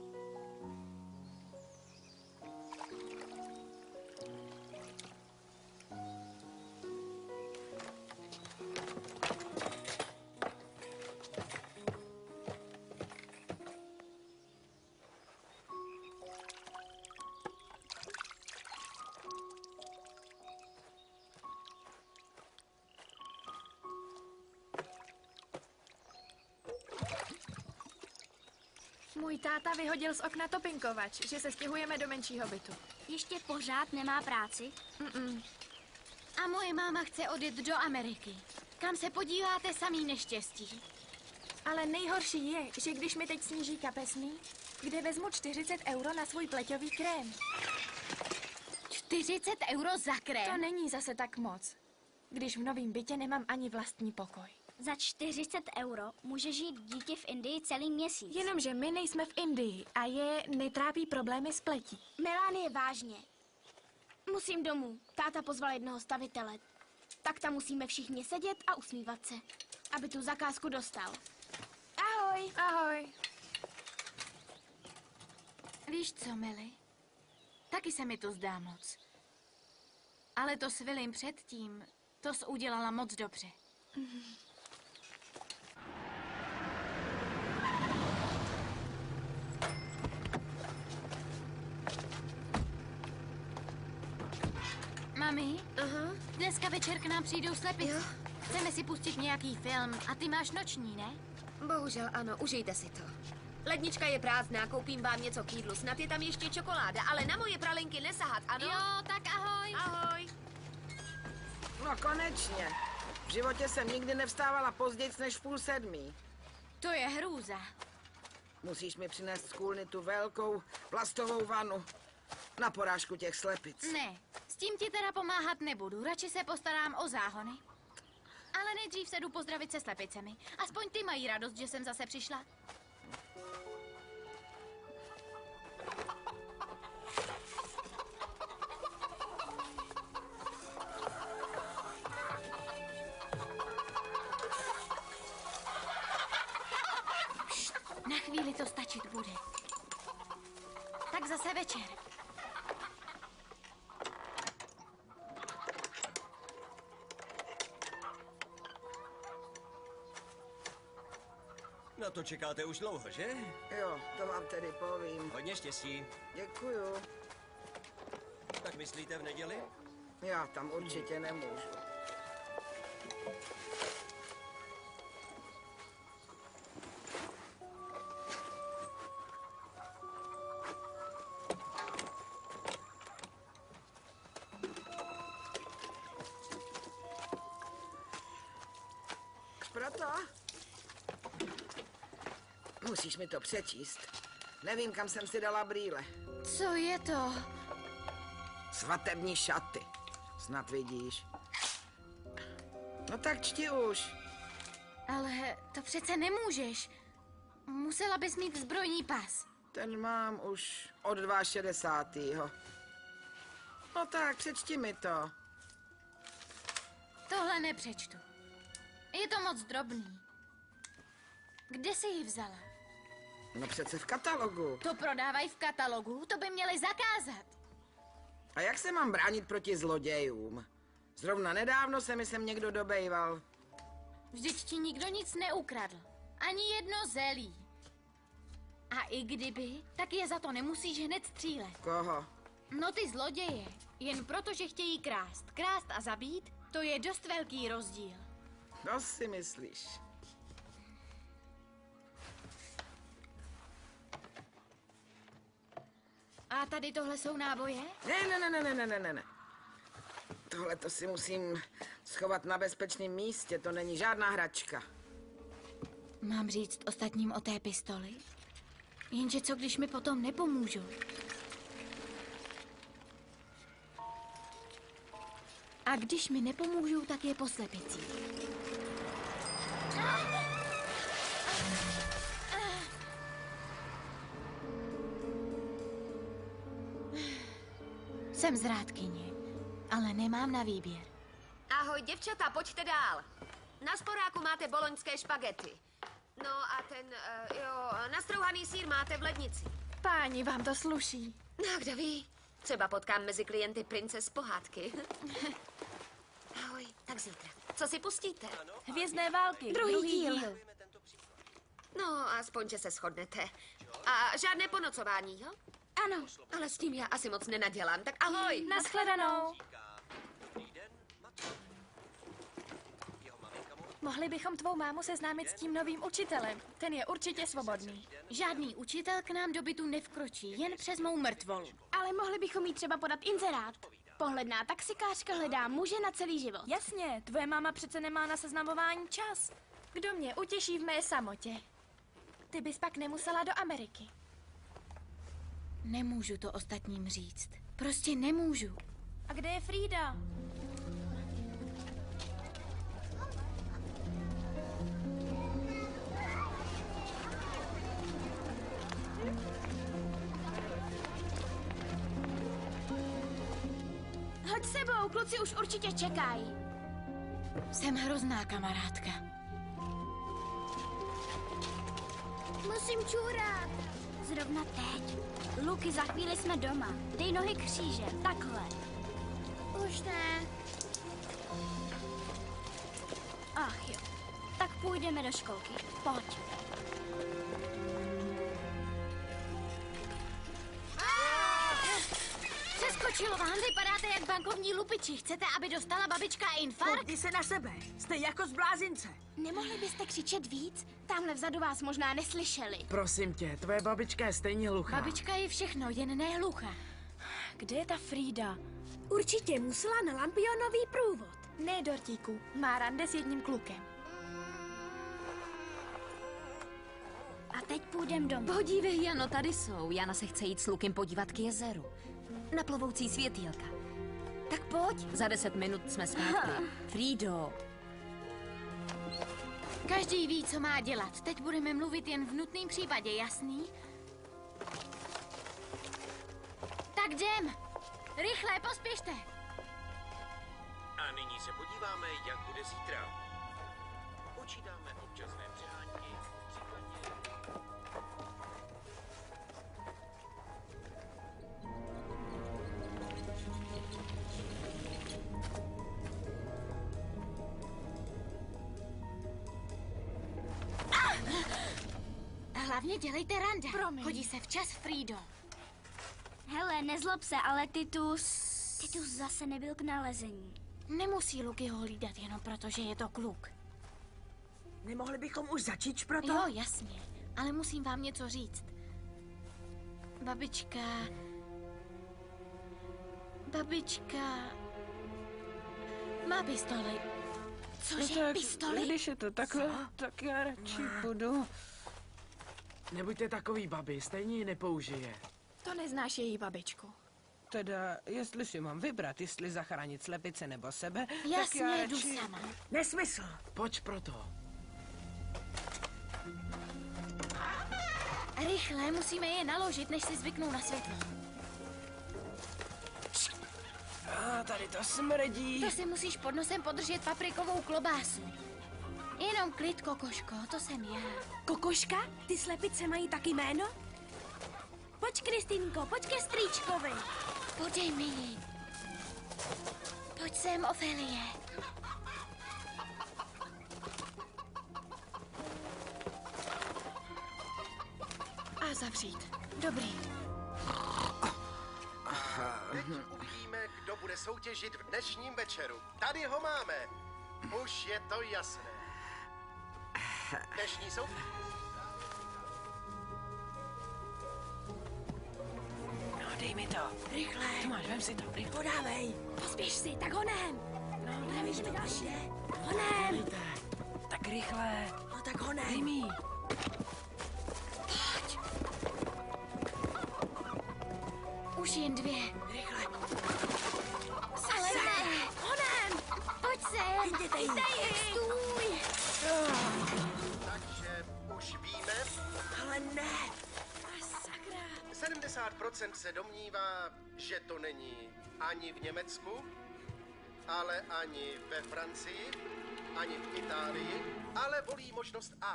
Můj táta vyhodil z okna topinkovač, že se stěhujeme do menšího bytu. Ještě pořád nemá práci? A moje máma chce odjet do Ameriky. Kam se podíváte, samý neštěstí. Ale nejhorší je, že když mi teď sníží kapesný, kde vezmu 40 € na svůj pleťový krém. 40 € za krém? To není zase tak moc, když v novém bytě nemám ani vlastní pokoj. Za 40 € může žít dítě v Indii celý měsíc. Jenomže my nejsme v Indii a je netrápí problémy s pletí. Melanie, vážně. Musím domů. Táta pozval jednoho stavitele. Tak tam musíme všichni sedět a usmívat se, aby tu zakázku dostal. Ahoj. Ahoj. Víš co, Milly? Taky se mi to zdá moc. Ale to s Willym předtím, to jsi udělala moc dobře. Mami, dneska večer k nám přijdou slepice. Chceme si pustit nějaký film a ty máš noční, ne? Bohužel ano, užijte si to. Lednička je prázdná, koupím vám něco k jídlu, snad je tam ještě čokoláda, ale na moje pralinky nesahat, ano? Jo, tak ahoj. Ahoj. No konečně. V životě jsem nikdy nevstávala později než v 6:30. To je hrůza. Musíš mi přinést z kůlny tu velkou plastovou vanu na porážku těch slepic. Ne, s tím ti teda pomáhat nebudu, radši se postarám o záhony. Ale nejdřív se jdu pozdravit se slepicemi. Aspoň ty mají radost, že jsem zase přišla. Na chvíli to stačit bude. Tak zase večer. Na to čekáte už dlouho, že? Jo, to vám tedy povím. Hodně štěstí. Děkuju. Tak myslíte v neděli? Já tam určitě nemůžu. Proto? Musíš mi to přečíst. Nevím, kam jsem si dala brýle. Co je to? Svatební šaty. Snad vidíš. No tak čti už. Ale to přece nemůžeš. Musela bys mít zbrojní pas. Ten mám už od 62. No tak, přečti mi to. Tohle nepřečtu. Je to moc drobný. Kde jsi ji vzala? No přece v katalogu. To prodávají v katalogu, to by měli zakázat. A jak se mám bránit proti zlodějům? Zrovna nedávno se mi sem někdo dobejval. Vždyť ti nikdo nic neukradl. Ani jedno zelí. A i kdyby, tak je za to nemusíš hned střílet. Koho? No ty zloděje. Jen proto, že chtějí krást. Krást a zabít, to je dost velký rozdíl. To si myslíš? A tady tohle jsou náboje? Ne. Tohle to si musím schovat na bezpečném místě, to není žádná hračka. Mám říct ostatním o té pistoli? Jenže co, když mi potom nepomůžou? A když mi nepomůžou, tak je po slepicí. Jsem zrádkyně, ale nemám na výběr. Ahoj, děvčata, pojďte dál. Na sporáku máte boloňské špagety. No a ten, nastrouhaný sýr máte v lednici. Páni, vám to sluší. No, kdo ví? Třeba potkám mezi klienty prince z pohádky. Ahoj, tak zítra. Co si pustíte? Hvězdné války. Druhý díl. No, aspoň, že se shodnete. A žádné ponocování, jo? Ano. Ale s tím já asi moc nenadělám, tak ahoj. Naschledanou. Mohli bychom tvou mámu seznámit s tím novým učitelem. Ten je určitě svobodný. Žádný učitel k nám do bytu nevkročí, jen přes mou mrtvolu. Ale mohli bychom jí třeba podat inzerát. Pohledná taxikářka hledá muže na celý život. Jasně, tvoje máma přece nemá na seznamování čas. Kdo mě utěší v mé samotě? Ty bys pak nemusela do Ameriky. Nemůžu to ostatním říct. Prostě nemůžu. A kde je Frida? Pojď s sebou, kluci už určitě čekají. Jsem hrozná kamarádka. Musím čurát. Zrovna teď. Luky, za chvíli jsme doma. Dej nohy křížem, takhle. Už ne. Ach jo. Tak půjdeme do školky. Pojď. Přeskočilo vám, vypadáte jak bankovní lupiči. Chcete, aby dostala babička infarkt? Koukni se na sebe, jste jako z blázince. Nemohli byste křičet víc? Tamhle vzadu vás možná neslyšeli. Prosím tě, tvoje babička je stejně hluchá. Babička je všechno, jen ne hluchá. Kde je ta Frida? Určitě musela na lampionový průvod. Ne, Dortíku, má rande s jedním klukem. A teď půjdem domů. Podívej, Jano, tady jsou. Jana se chce jít s Lukem podívat k jezeru. Na plovoucí světýlka. Tak pojď, za 10 minut jsme zpátky. Frido. Každý ví, co má dělat. Teď budeme mluvit jen v nutném případě, jasný? Tak jdem. Rychle, pospěšte. A nyní se podíváme, jak bude zítra. Počítáme občasné přehánky, případně... Hlavně dělejte rande. Promiň. Hodí se včas, Frido. Hele, nezlob se, ale Titus zase nebyl k nalezení. Nemusí Luky ho hlídat jenom proto, že je to kluk. Nemohli bychom už začít proto? Jo, jasně, ale musím vám něco říct. Babička má pistoli. Cože, tak, pistoli? Když je to takhle, tak já radši půjdu. Nebuďte takový, babi, stejně ji nepoužije. To neznáš její babičku. Teda, jestli si mám vybrat, jestli zachránit slepice nebo sebe, tak Jasně, já jdu radši... sama. Nesmysl. Pojď proto. Rychle, musíme je naložit, než si zvyknou na světlo. Tady to smrdí. To si musíš pod nosem podržet paprikovou klobásu. Jenom klid, kokoško, to jsem já. Kokoška? Ty slepice mají taky jméno? Pojď, Kristýnko, pojď ke strýčkovi. Podej mi ji. Pojď sem, Ofélie. A zavřít. Dobrý. Teď uvidíme, kdo bude soutěžit v dnešním večeru. Tady ho máme. Už je to jasné. Dnešní soutěž. No, dej mi to. Rychle. Tu máš, vem si to. Rychle. Podávej. Pospěš si, tak honem. No, nevíš mi další. Honem. Tak rychle. No tak honem. Dej mi. Už jen 2. Rychle. Ale ne. Honem. Pojď sem. Chytěte ji. Stůj. Takže už víme. Ale ne. 70% se domnívá, že to není ani v Německu, ale ani ve Francii, ani v Itálii, ale volí možnost A.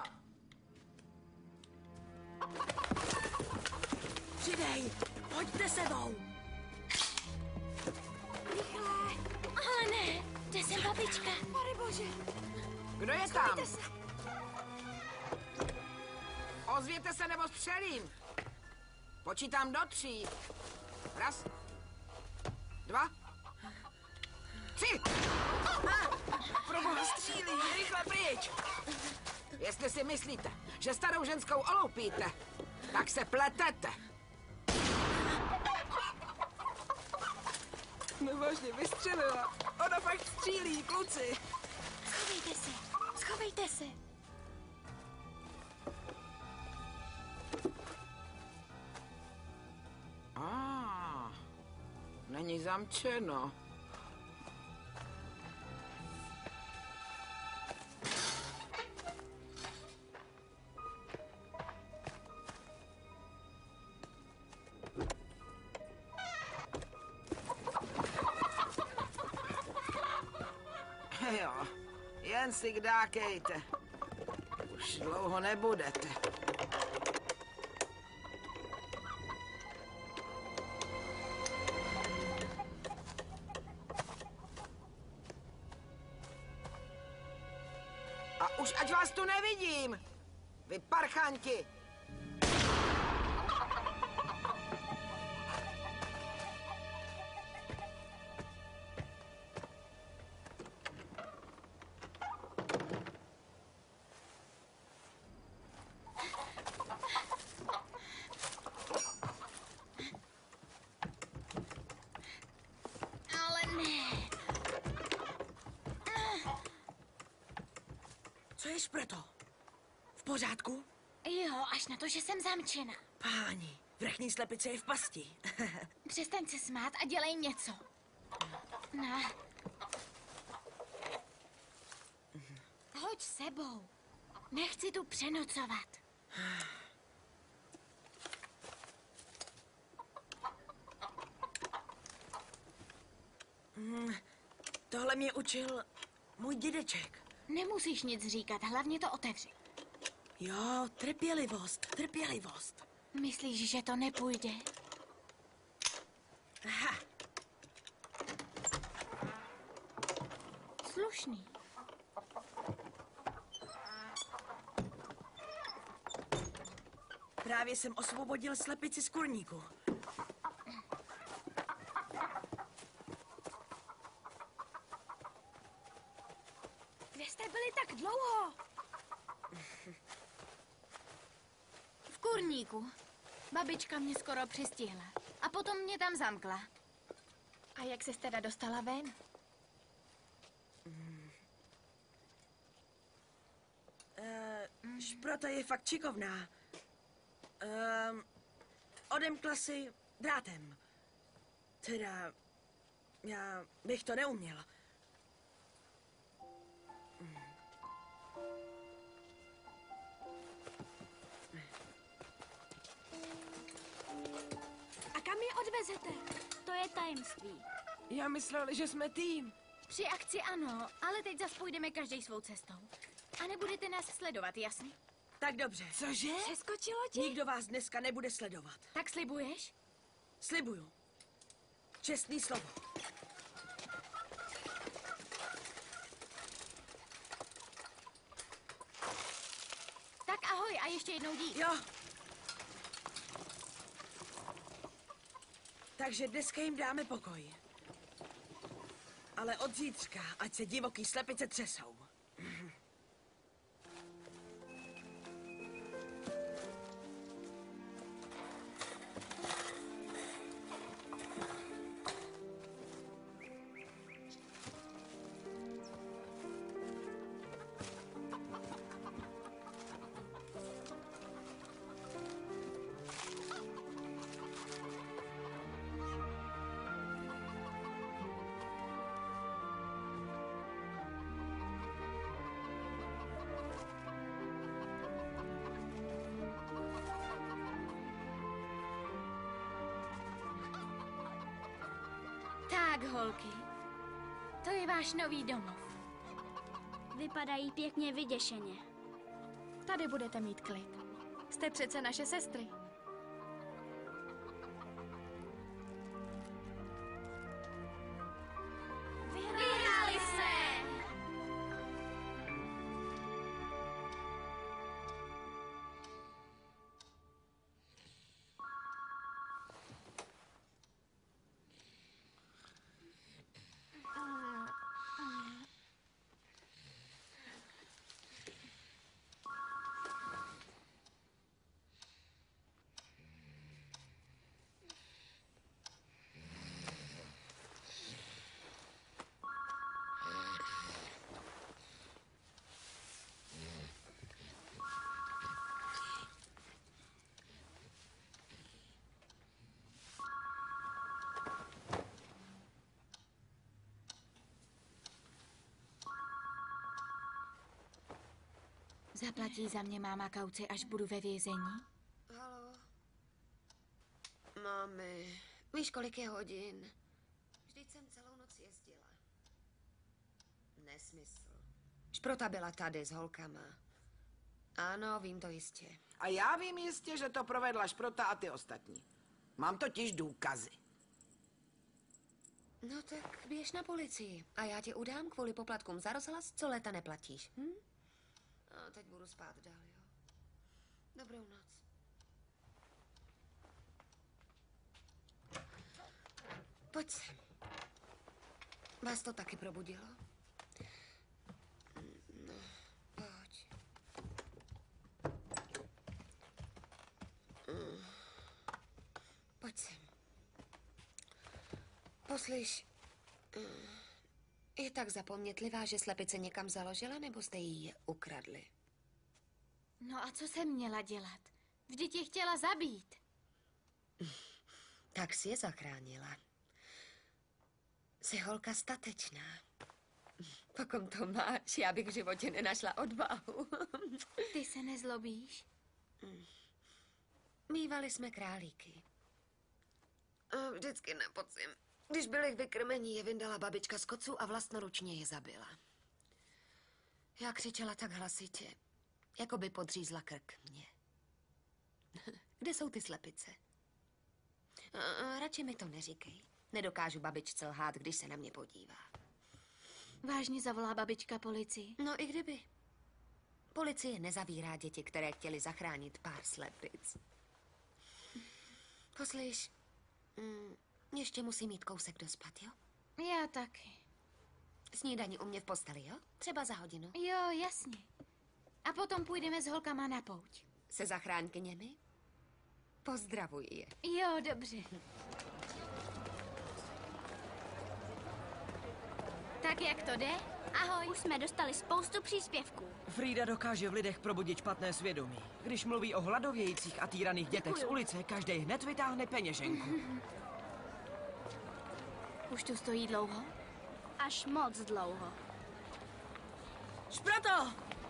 Přidej. Pojďte sebou. Rychle. Ale ne. Kde jsem babička? Panebože. Kdo je tam? Ozvěte se nebo střelím. Počítám do 3. 1, 2, 3. Proboha, střílí, rychle pryč. Jestli si myslíte, že starou ženskou oloupíte, tak se pletete. No vážně, vystřelila. Ona fakt střílí, kluci. Schovejte se. Schovejte se. Není zamčeno. jo, jen si kdákejte. Už dlouho nebudete. A už ať vás tu nevidím! Vy parchanti! Co je Šproto? V pořádku? Jo, až na to, že jsem zamčena. Páni, vrchní slepice je v pasti. Přestaň se smát a dělej něco. Ne. Hoď sebou. Nechci tu přenocovat. Tohle mě učil můj dědeček. Nemusíš nic říkat, hlavně to otevři. Jo, trpělivost, trpělivost. Myslíš, že to nepůjde? Aha. Slušný. Právě jsem osvobodil slepici z kurníku. Kde jste byli tak dlouho? V kurníku. Babička mě skoro přistihla. A potom mě tam zamkla. A jak ses teda dostala ven? Šprota je fakt šikovná. Odemkla si drátem. Teda, já bych to neuměl. A kam je odvezete? To je tajemství. Já myslel, že jsme tým. Při akci ano, ale teď zas půjdeme každý svou cestou. A nebudete nás sledovat, jasně? Tak dobře. Cože? Přeskočilo ti? Nikdo vás dneska nebude sledovat. Tak slibuješ? Slibuju. Čestný slovo. Tak ahoj a ještě jednou dík. Jo. Takže dneska jim dáme pokoj. Ale od zítřka, ať se divoký slepice třesou. Tak, holky. To je váš nový domov. Vypadají pěkně vyděšeně. Tady budete mít klid. Jste přece naše sestry. Vyhráli jsme! Zaplatí za mě máma kauci, až budu ve vězení? Halo? Mami, víš, kolik je hodin? Vždyť jsem celou noc jezdila. Nesmysl. Šprota byla tady s holkama. Ano, vím to jistě. A já vím jistě, že to provedla Šprota a ty ostatní. Mám totiž důkazy. No tak běž na policii a já tě udám kvůli poplatkům za rozhlas, co léta neplatíš. A teď budu spát dál, jo? Dobrou noc. Pojď sem. Vás to taky probudilo? No, pojď. Pojď sem. Poslyš, je tak zapomnětlivá, že slepice někam založila, nebo jste jí ukradli? No a co jsem měla dělat? Vždyť je chtěla zabít. Tak si je zachránila. Jsi holka statečná. Pokom to máš, já bych v životě nenašla odvahu. Ty se nezlobíš? Mívali jsme králíky. A vždycky na podzim, když byli vykrmení, je vyndala babička z kocu a vlastnoručně je zabila. Já křičela tak hlasitě, jako by podřízla krk mě. Kde jsou ty slepice? Radši mi to neříkej. Nedokážu babičce lhát, když se na mě podívá. Vážně zavolá babička policii? No i kdyby. Policie nezavírá děti, které chtěli zachránit pár slepic. Poslyš, ještě musím mít kousek dospat, jo? Já taky. Snídaní u mě v posteli, jo? Třeba za hodinu. Jo, jasně. A potom půjdeme s holkama na pouť. Se zachránkyněmi? Pozdravuji je. Jo, dobře. Tak jak to jde? Ahoj. Už jsme dostali spoustu příspěvků. Frida dokáže v lidech probudit špatné svědomí. Když mluví o hladovějících a týraných dětech z ulice, každý hned vytáhne peněženku. Už tu stojí dlouho? Až moc dlouho. Šproto!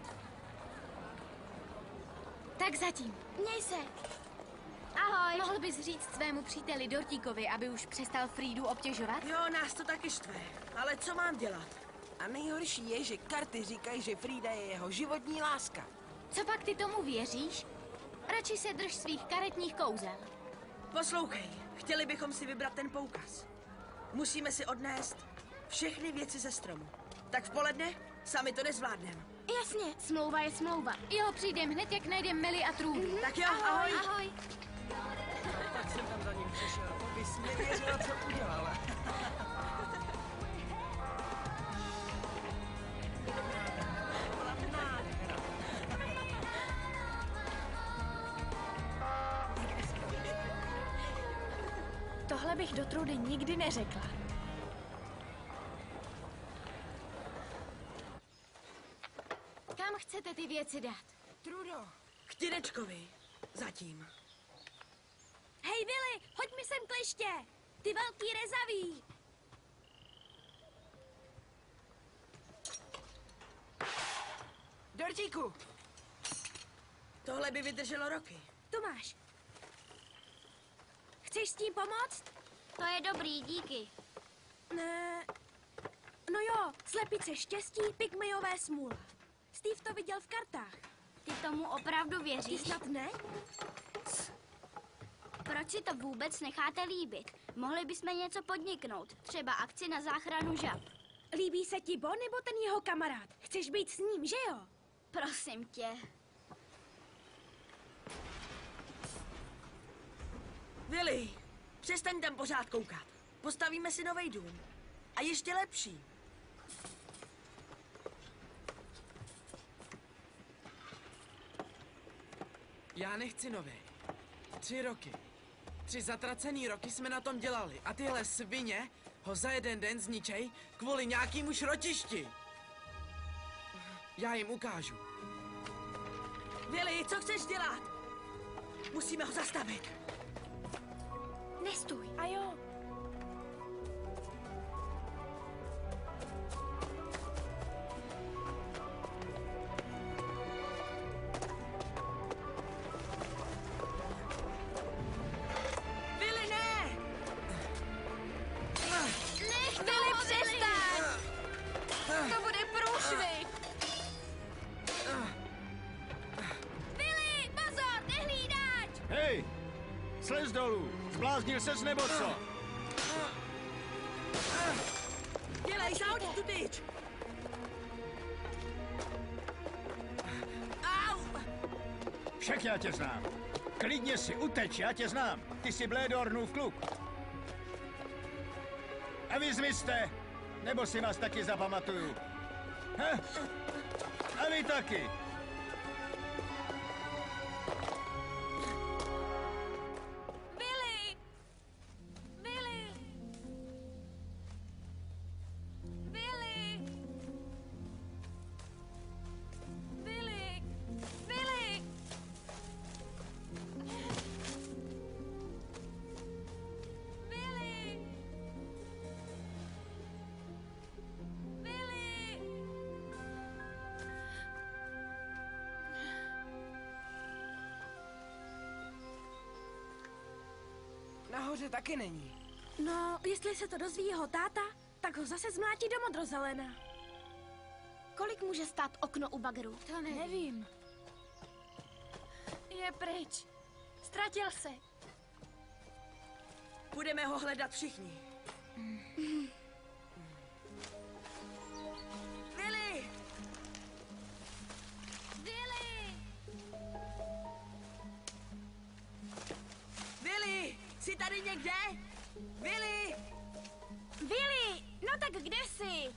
Tak zatím. Měj se. Ahoj. Mohl bys říct svému příteli Dortíkovi, aby už přestal Fridu obtěžovat? Jo, nás to taky štve. Ale co mám dělat? A nejhorší je, že karty říkají, že Frida je jeho životní láska. Co pak ty tomu věříš? Radši se drž svých karetních kouzel. Poslouchej, chtěli bychom si vybrat ten poukaz. Musíme si odnést všechny věci ze stromu. Tak v poledne sami to nezvládneme. Jasně, smlouva je smlouva. Jo, přijdem hned, jak najdem Meli a Trůdu. Tak jo, ahoj. Ahoj. Tak jsem tam za ním přišel, to bys nevěřila, co udělala. Tohle bych do Trudy nikdy neřekla. Kam chcete ty věci dát? Trudo, k dědečkovi. Zatím. Hej, Vili, hoď mi sem kleště. Ty velký rezavý. Dortíku! Tohle by vydrželo roky. Tu máš. Chceš s tím pomoct? To je dobrý, díky. Ne. No jo, slepice štěstí, pygmejové smůla. Steve to viděl v kartách. Ty tomu opravdu Ty věříš? snad ne? Proč si to vůbec necháte líbit? Mohli bychom něco podniknout, třeba akci na záchranu žab. Líbí se ti Bo nebo ten jeho kamarád? Chceš být s ním, že jo? Prosím tě. Vili, přestaň tam pořád koukat. Postavíme si nový dům. A ještě lepší. Já nechci novej. 3 roky. 3 zatracený roky jsme na tom dělali a tyhle svině ho za jeden den zničej kvůli nějakému šrotišti. Já jim ukážu. Vili, co chceš dělat? Musíme ho zastavit. Nestůj. A jo. Vili, ne! Nech Vili, přestaň! To bude Slez dolů! Zbláznil ses nebo co? Dělej, zahoď tu tyč! Au! Však já tě znám. Klidně si uteč, já tě znám. Ty jsi Blédornův kluk. A vy zmizte, nebo si vás taky zapamatuju. Ha? A vy taky. Billy! Billy! Billy! Billy! Billy! Billy! Billy! Nahoře taky není. No, jestli se to dozví jeho táta, tak ho zase zmlátí do modrozelena. Kolik může stát okno u bagru? To nevím. Je pryč. Ztratil se. Budeme ho hledat všichni. Billy! Billy! Billy! Jsi tady někde? Billy! Billy! No tak kde jsi?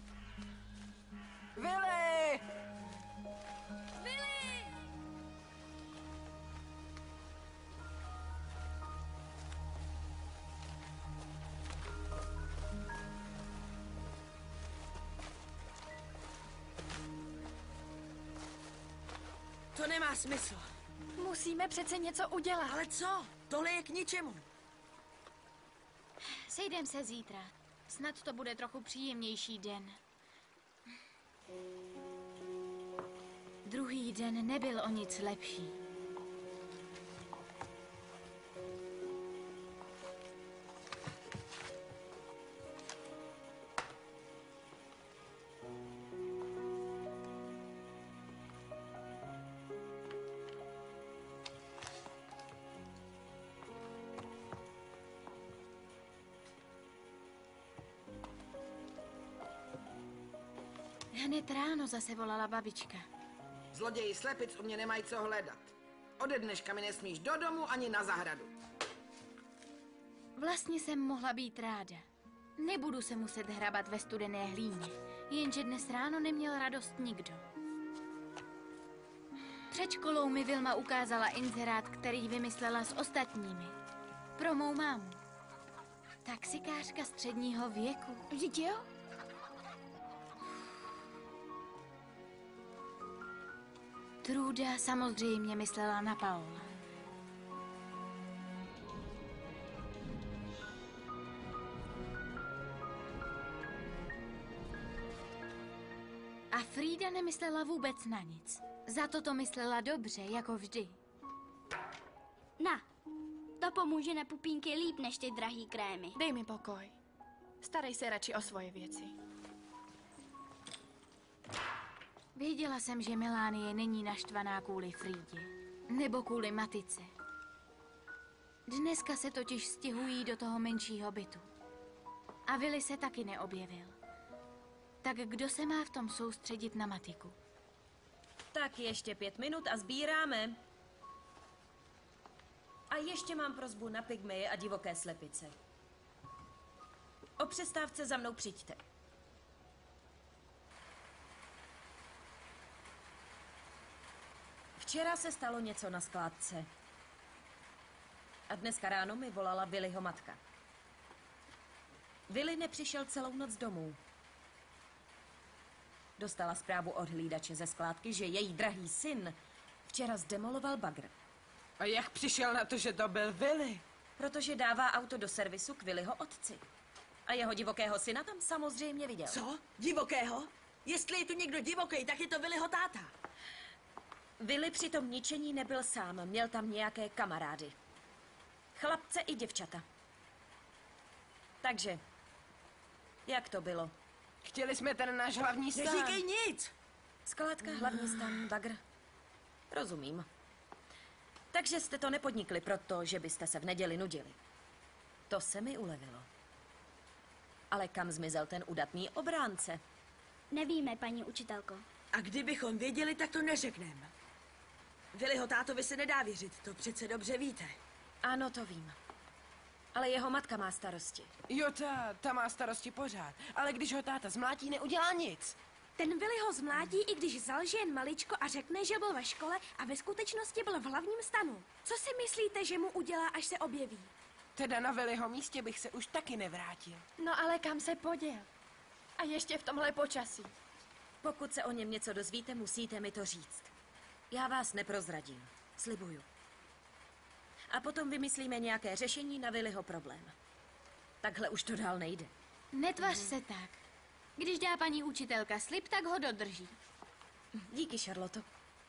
Vili! Billy! To nemá smysl. Musíme přece něco udělat. Ale co? Tohle je k ničemu. Sejdem se zítra. Snad to bude trochu příjemnější den. Druhý den nebyl o nic lepší. Hned ráno zase volala babička. Zloději slepic u mě nemají co hledat. Ode dneška mi nesmíš do domu ani na zahradu. Vlastně jsem mohla být ráda. Nebudu se muset hrabat ve studené hlíně, jenže dnes ráno neměl radost nikdo. Před školou mi Vilma ukázala inzerát, který vymyslela s ostatními. Pro mou mámu. Taxikářka středního věku. Vždyť jo? Truda samozřejmě myslela na Paula. A Frida nemyslela vůbec na nic. Za to myslela dobře, jako vždy. Na, to pomůže na pupínky líp než ty drahý krémy. Dej mi pokoj. Starej se radši o svoje věci. Věděla jsem, že Melánie není naštvaná kvůli Frídě. Nebo kvůli Matice. Dneska se totiž stěhují do toho menšího bytu. A Willy se taky neobjevil. Tak kdo se má v tom soustředit na Matiku? Tak ještě 5 minut a sbíráme. A ještě mám prosbu na pygmeje a divoké slepice. O přestávce za mnou přijďte. Včera se stalo něco na skládce. A dneska ráno mi volala Willyho matka. Willy nepřišel celou noc domů. Dostala zprávu od hlídače ze skládky, že její drahý syn včera zdemoloval bagr. A jak přišel na to, že to byl Willy? Protože dává auto do servisu k Willyho otci. A jeho divokého syna tam samozřejmě viděl. Co? Divokého? Jestli je tu někdo divoký, tak je to Willyho táta. Willy při tom ničení nebyl sám, měl tam nějaké kamarády. Chlapce i děvčata. Takže, jak to bylo? Chtěli jsme ten náš hlavní stán. Neříkej nic! Skládka, hlavní stan, bagr. Rozumím. Takže jste to nepodnikli proto, že byste se v neděli nudili. To se mi ulevilo. Ale kam zmizel ten udatný obránce? Nevíme, paní učitelko. A kdybychom věděli, tak to neřekneme. Viliho tátovi se nedá věřit, to přece dobře víte. Ano, to vím. Ale jeho matka má starosti. Jo, ta má starosti pořád. Ale když ho táta zmlátí, neudělá nic. Ten Willy ho zmlátí, i když zalže jen maličko a řekne, že byl ve škole a ve skutečnosti byl v hlavním stanu. Co si myslíte, že mu udělá, až se objeví? Teda na Willyho místě bych se už taky nevrátil. No ale kam se poděl? A ještě v tomhle počasí. Pokud se o něm něco dozvíte, musíte mi to říct. Já vás neprozradím. Slibuju. A potom vymyslíme nějaké řešení na Willyho problém. Takhle už to dál nejde. Netvař se tak. Když dá paní učitelka slib, tak ho dodrží. Díky, Charlotte.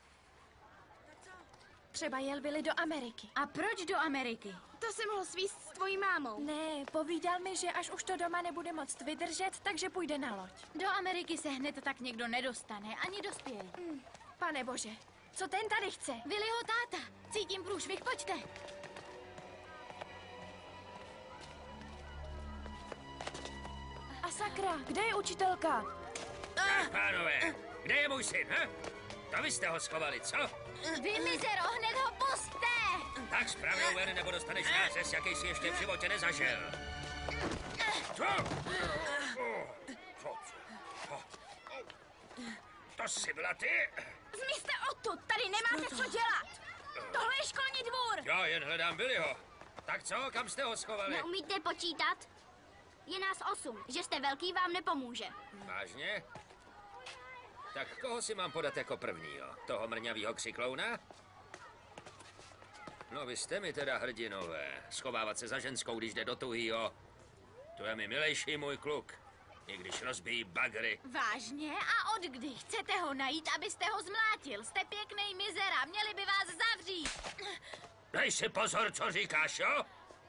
Třeba jel Willy do Ameriky. A proč do Ameriky? To si mohl svíst s tvojí mámou. Ne, povídal mi, že až už to doma nebude moct vydržet, takže půjde na loď. Do Ameriky se hned tak někdo nedostane, ani dospělý. Pane bože, co ten tady chce? Willyho táta, cítím průšvih, pojďte. A sakra, kde je učitelka? Tak, pánové, kde je můj syn, ha? To vy jste ho schovali, co? Vy, mizero, hned ho pusťte! Tak správnou ven, nebo dostaneš nářez, jaký jsi ještě v životě nezažil. Co? To jsi byla ty? Zmizte odtud, tady nemáte co dělat. Tohle je školní dvůr. Já jen hledám Billyho. Tak co, kam jste ho schovali? Neumíte počítat? Je nás 8, že jste velký, vám nepomůže. Vážně? Tak koho si mám podat jako prvního? Toho mrňavýho křiklouna? No vy jste mi teda hrdinové. Schovávat se za ženskou, když jde do tuhýho. To je mi milejší můj kluk. I když rozbíjí bagry. Vážně? A od kdy? Chcete ho najít, abyste ho zmlátil? Jste pěknej mizera, měli by vás zavřít. Dej si pozor, co říkáš, jo?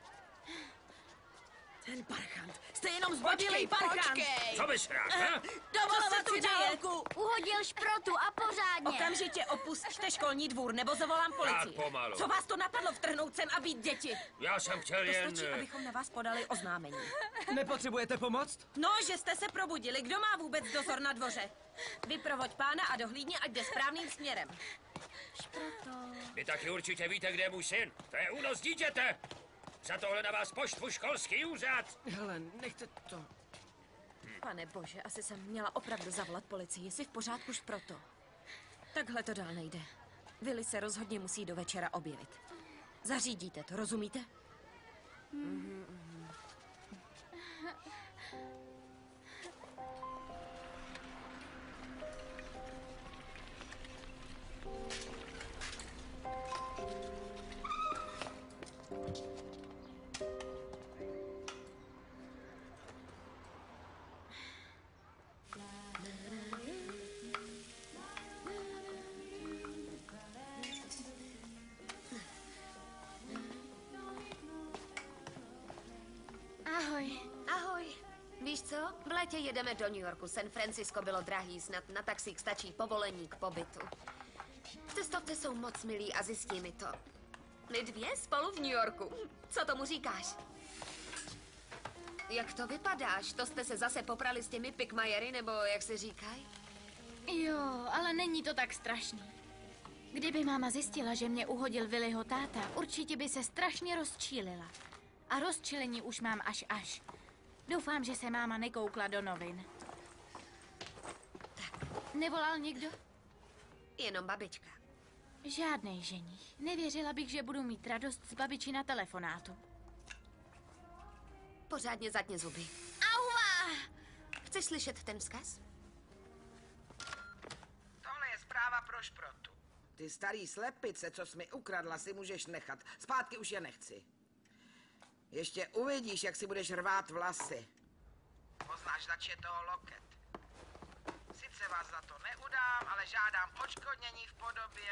Ten parchant, jste jenom zbabělej parchant. Co bys rád, ha? Dovolovat si děje? Uhodil šprotu a pořádně. Okamžitě opusťte školní dvůr, nebo zavolám policii. Tak pomalu. Co vás to napadlo vtrhnout sem a být děti? Já jsem chtěl To jen... stačí, abychom na vás podali oznámení. Nepotřebujete pomoc? No, že jste se probudili. Kdo má vůbec dozor na dvoře? Vyprovoď pána a dohlídni, ať jde správným směrem. Vy taky určitě víte, kde je můj syn. To je únos dítěte. Za tohle na vás poštvu školský úřad. Hele, nechte to. Pane bože, asi jsem měla opravdu zavolat policii. Jsi v pořádku šproto. Takhle to dál nejde. Willy se rozhodně musí do večera objevit. Zařídíte to, rozumíte? Ahoj. Ahoj. Víš co? V létě jedeme do New Yorku. San Francisco bylo drahý, snad na taxík stačí povolení k pobytu. Cestovci jsou moc milí a zjistí mi to. My dvě spolu v New Yorku. Co tomu říkáš? Jak to vypadáš? To jste se zase poprali s těmi pikmajery, nebo jak se říkají? Jo, ale není to tak strašný. Kdyby máma zjistila, že mě uhodil Willyho táta, určitě by se strašně rozčílila. A rozčilení už mám až. Doufám, že se máma nekoukla do novin. Nevolal někdo? Jenom babička. Žádnej ženich. Nevěřila bych, že budu mít radost z babiči na telefonátu. Pořádně zatně zuby. Aua! Chceš slyšet ten vzkaz? Tohle je zpráva pro šprotu. Ty starý slepice, co jsi mi ukradla, si můžeš nechat. Zpátky už je nechci. Ještě uvidíš, jak si budeš rvát vlasy. Poznáš, zač je toho loket. Sice vás za to neudám, ale žádám odškodnění v podobě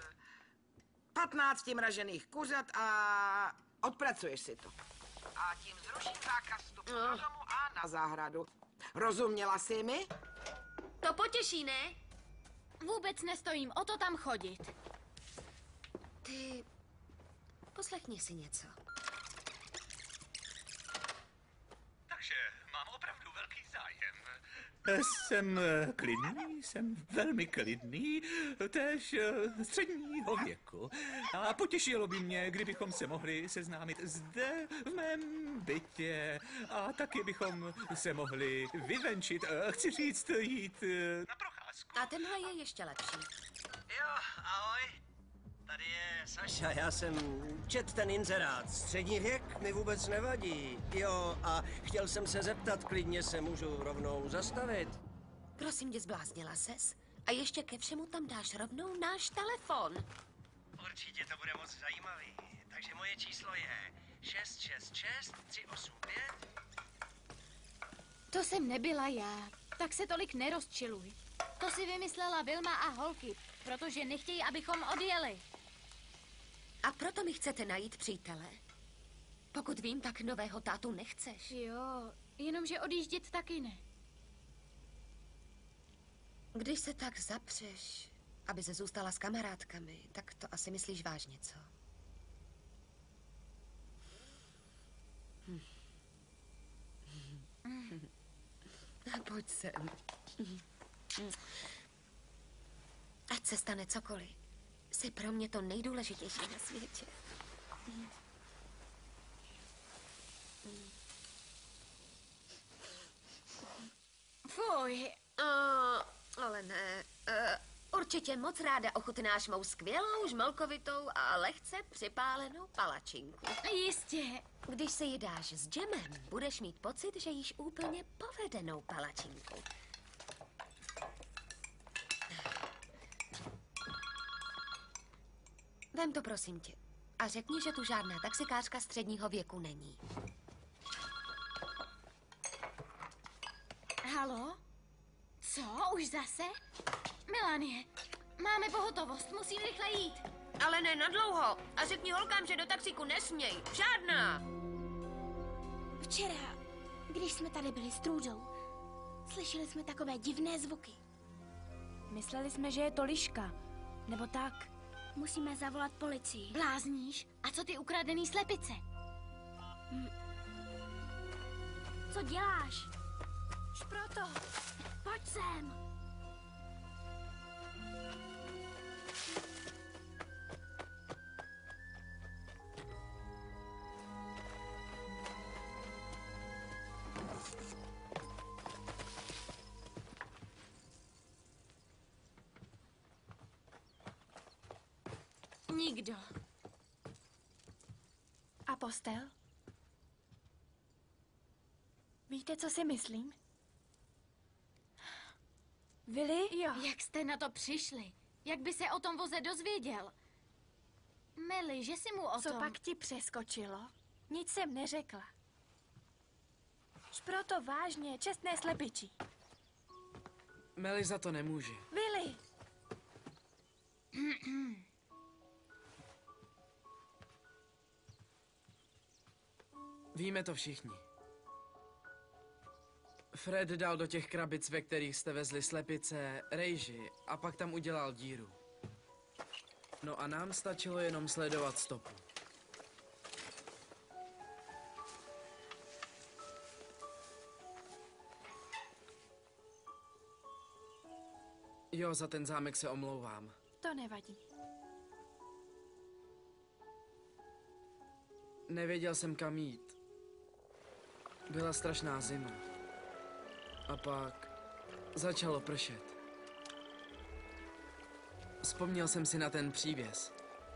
15 mražených kuřat a odpracuješ si to. A tím zruším zákaz vstupu do domu a na zahradu. Rozuměla jsi mi? To potěší, ne? Vůbec nestojím o to tam chodit. Ty Poslechni si něco. Takže mám opravdu velký zájem. Jsem klidný, jsem velmi klidný, též středního věku. A potěšilo by mě, kdybychom se mohli seznámit zde, v mém bytě. A taky bychom se mohli vyvenčit, chci říct, jít na procházku. A tenhle je ještě lepší. Jo, ahoj. Tady je Saša, já jsem čet ten inzerát. Střední věk mi vůbec nevadí. Jo, a chtěl jsem se zeptat, klidně se můžu rovnou zastavit. Prosím tě, zbláznila ses? A ještě ke všemu tam dáš rovnou náš telefon. Určitě to bude moc zajímavý. Takže moje číslo je 666 385. To jsem nebyla já, tak se tolik nerozčiluj. To si vymyslela Vilma a holky, protože nechtějí, abychom odjeli. A proto mi chcete najít přítele? Pokud vím, tak nového tátu nechceš. Jo, jenomže odjíždět taky ne. Když se tak zapřeš, aby se zůstala s kamarádkami, tak to asi myslíš vážně, co? Pojď sem. Ať se stane cokoliv, jsi pro mě to nejdůležitější na světě. Fuj. Ale ne. Určitě moc ráda ochutnáš mou skvělou žmolkovitou a lehce připálenou palačinku. Jistě. Když si ji dáš s džemem, budeš mít pocit, že jíš úplně povedenou palačinku. Vem to, prosím tě. A řekni, že tu žádná taxikářka středního věku není. Halo? Co? Už zase? Melanie, máme pohotovost, musím rychle jít. Ale ne na dlouho. A řekni holkám, že do taxíku nesměj. Žádná. Včera, když jsme tady byli s Trůdou, slyšeli jsme takové divné zvuky. Mysleli jsme, že je to liška. Nebo tak. Musíme zavolat policii. Blázníš? A co ty ukradený slepice? Co děláš? Šproto, Pojď sem. Nikdo. A postel? Víte, co si myslím? Vili? Jo. Jak jste na to přišli? Jak by se o tom voze dozvěděl? Meli, že si mu o Co tom... pak ti přeskočilo? Nic jsem neřekla. Šproto, vážně, čestné slepičí. Meli za to nemůže. Vili! Víme to všichni. Fred dal do těch krabic, ve kterých jste vezli slepice, rejži a pak tam udělal díru. No a nám stačilo jenom sledovat stopu. Jo, za ten zámek se omlouvám. To nevadí. Nevěděl jsem, kam jít. Byla strašná zima. A pak začalo pršet. Vzpomněl jsem si na ten přívěs.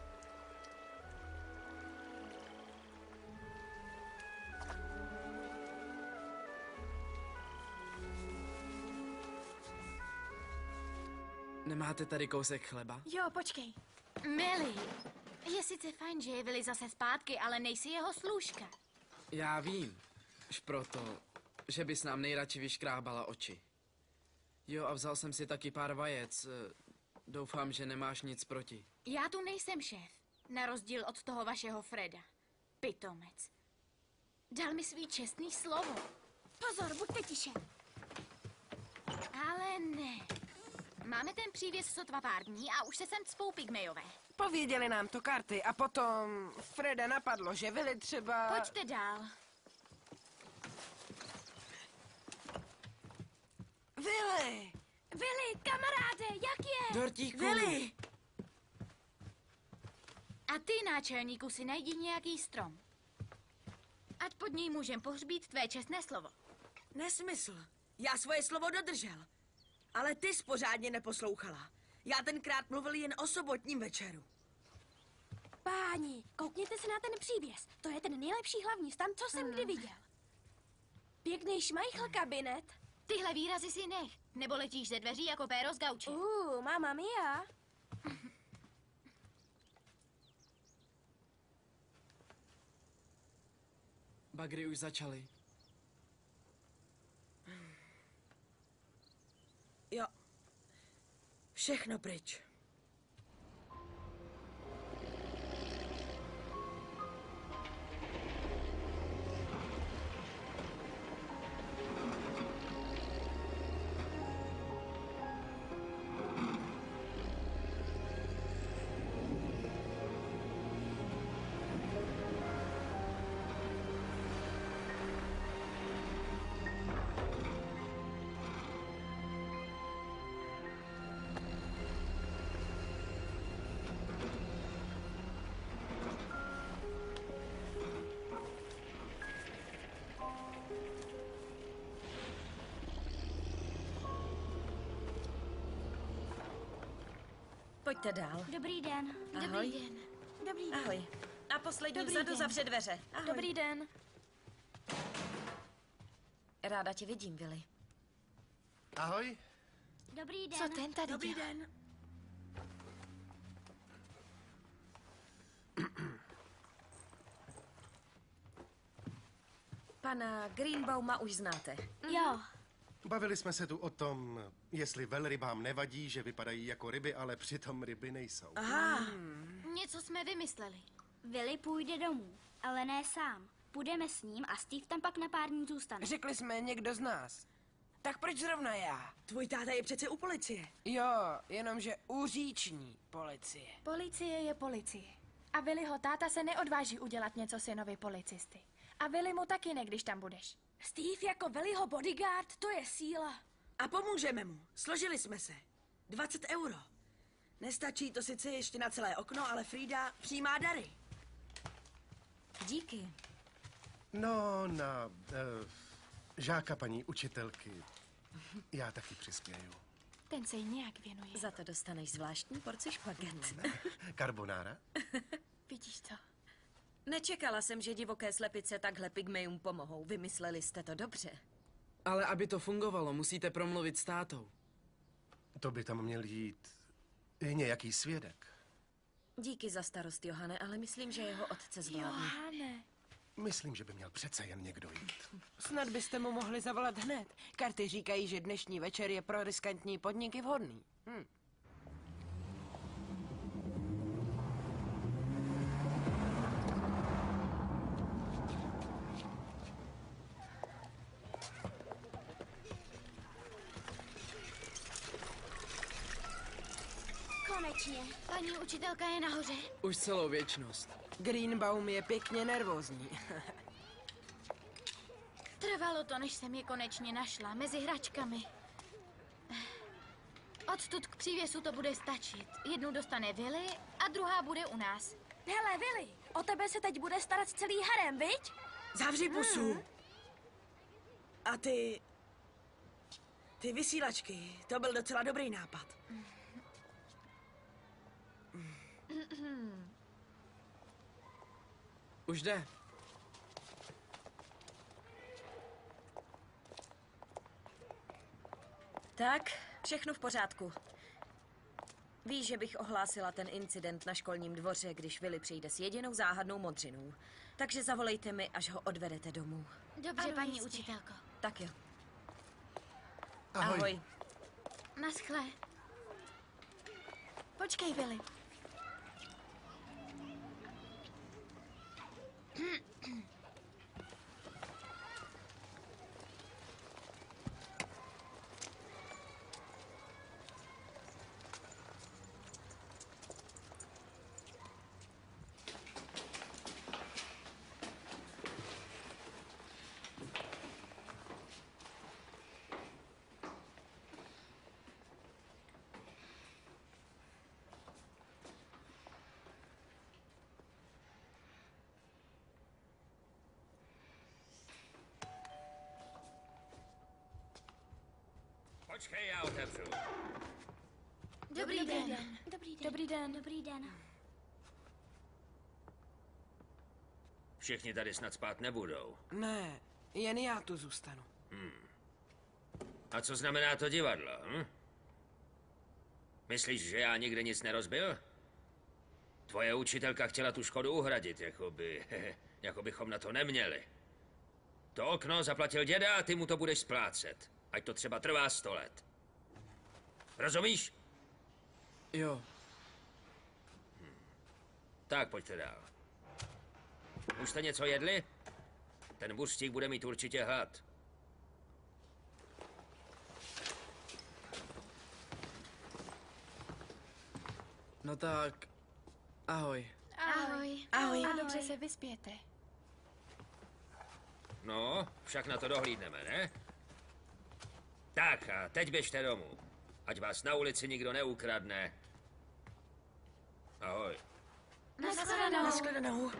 Nemáte tady kousek chleba? Jo, počkej. Meli, je sice fajn, že je Vili zase zpátky, ale nejsi jeho slůžka. Já vím, proto, že bys nám nejradši vyškrábala oči. Jo, a vzal jsem si taky pár vajec. Doufám, že nemáš nic proti. Já tu nejsem šéf, na rozdíl od toho vašeho Freda. Pitomec. Dal mi svý čestný slovo. Pozor, buďte tiše. Ale ne. Máme ten přívěs sotva pár dní a už se sem cpou pygmejové. Pověděli nám to karty a potom Freda napadlo, že Willy třeba... Pojďte dál. Willy! Willy, kamaráde, jak je? Dortíku. Willy! A ty, náčelníku, si najdi nějaký strom. Ať pod něj můžem pohřbít tvé čestné slovo. Nesmysl. Já svoje slovo dodržel. Ale ty jsi pořádně neposlouchala. Já tenkrát mluvil jen o sobotním večeru. Páni, koukněte se na ten přívěs. To je ten nejlepší hlavní stan, co jsem kdy viděl. Pěkný šmajchl kabinet. Tyhle výrazy si nech, nebo letíš ze dveří jako péro z gauče. Mamma mia. Bagry už začaly. Jo. Všechno pryč. Pojďte dál. Dobrý den. Ahoj. Dobrý den. Dobrý den. Ahoj. A poslední Dobrý vzadu den. zavře dveře. Ahoj. Dobrý den. Ráda tě vidím, Willy. Ahoj. Dobrý den. Co ten tady Dobrý dělá? den. Pana Greenbauma už znáte. Jo. Bavili jsme se tu o tom, jestli velrybám nevadí, že vypadají jako ryby, ale přitom ryby nejsou. Aha. Něco jsme vymysleli. Willy půjde domů, ale ne sám. Půjdeme s ním a Steve tam pak na pár dní zůstane. Řekli jsme někdo z nás. Tak proč zrovna já? Tvůj táta je přece u policie. Jo, jenomže u říční policie. Policie je policie. A Willyho táta se neodváží udělat něco synovi policisty. A Willy mu taky ne, když tam budeš. Steve jako Willyho bodyguard, to je síla. A pomůžeme mu. Složili jsme se. 20 euro. Nestačí to sice ještě na celé okno, ale Frida přijímá dary. Díky. No, na žáka paní učitelky já taky přispěju. Ten se jí nějak věnuje. Za to dostaneš zvláštní porci špaget. Karbonára? Vidíš co? Nečekala jsem, že divoké slepice takhle pygmejům pomohou. Vymysleli jste to dobře. Ale aby to fungovalo, musíte promluvit s tátou. To by tam měl jít i nějaký svědek. Díky za starost, Johane, ale myslím, že jeho otce zvládne. Johane. Myslím, že by měl přece jen někdo jít. Snad byste mu mohli zavolat hned. Karty říkají, že dnešní večer je pro riskantní podniky vhodný. Konečně. Paní učitelka je nahoře. Už celou věčnost. Greenbaum je pěkně nervózní. Trvalo to, než jsem je konečně našla, mezi hračkami. Odtud k přívěsu to bude stačit. Jednu dostane Willy a druhá bude u nás. Hele, Willy, o tebe se teď bude starat celý harem, viď? Zavři pusu. A ty vysílačky, to byl docela dobrý nápad. Už jde. Tak, všechno v pořádku. Víš, že bych ohlásila ten incident na školním dvoře, když Willy přijde s jedinou záhadnou modřinou. Takže zavolejte mi, až ho odvedete domů. Dobře, Ano, paní jistě. učitelko. Tak jo. Ahoj. Ahoj. Naschle. Počkej, Willy. Počkej, já otevřu. Dobrý den. Dobrý den. Dobrý den. Dobrý den. Všichni tady snad spát nebudou. Ne, jen já tu zůstanu. A co znamená to divadlo, hm? Myslíš, že já nikdy nic nerozbil? Tvoje učitelka chtěla tu škodu uhradit, jako bychom na to neměli. To okno zaplatil děda a ty mu to budeš splácet. Ať to třeba trvá 100 let. Rozumíš? Jo. Tak pojďte dál. Už jste něco jedli? Ten buřtík bude mít určitě hlad. No tak, ahoj. Ahoj. Ahoj. A dobře se vyspěte. No, však na to dohlídneme, ne? Tak a teď běžte domů. Ať vás na ulici nikdo neukradne. Ahoj. Naschledanou. Naschledanou.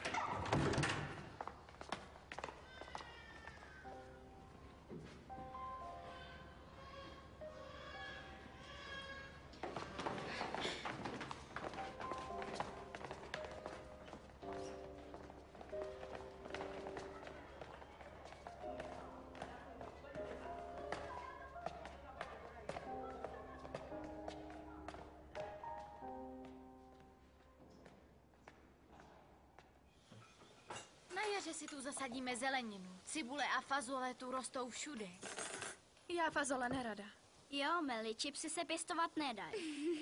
Na jaře si tu zasadíme zeleninu. Cibule a fazole tu rostou všude. Já fazole nerada. Jo, Meli, čipsy se pěstovat nedají.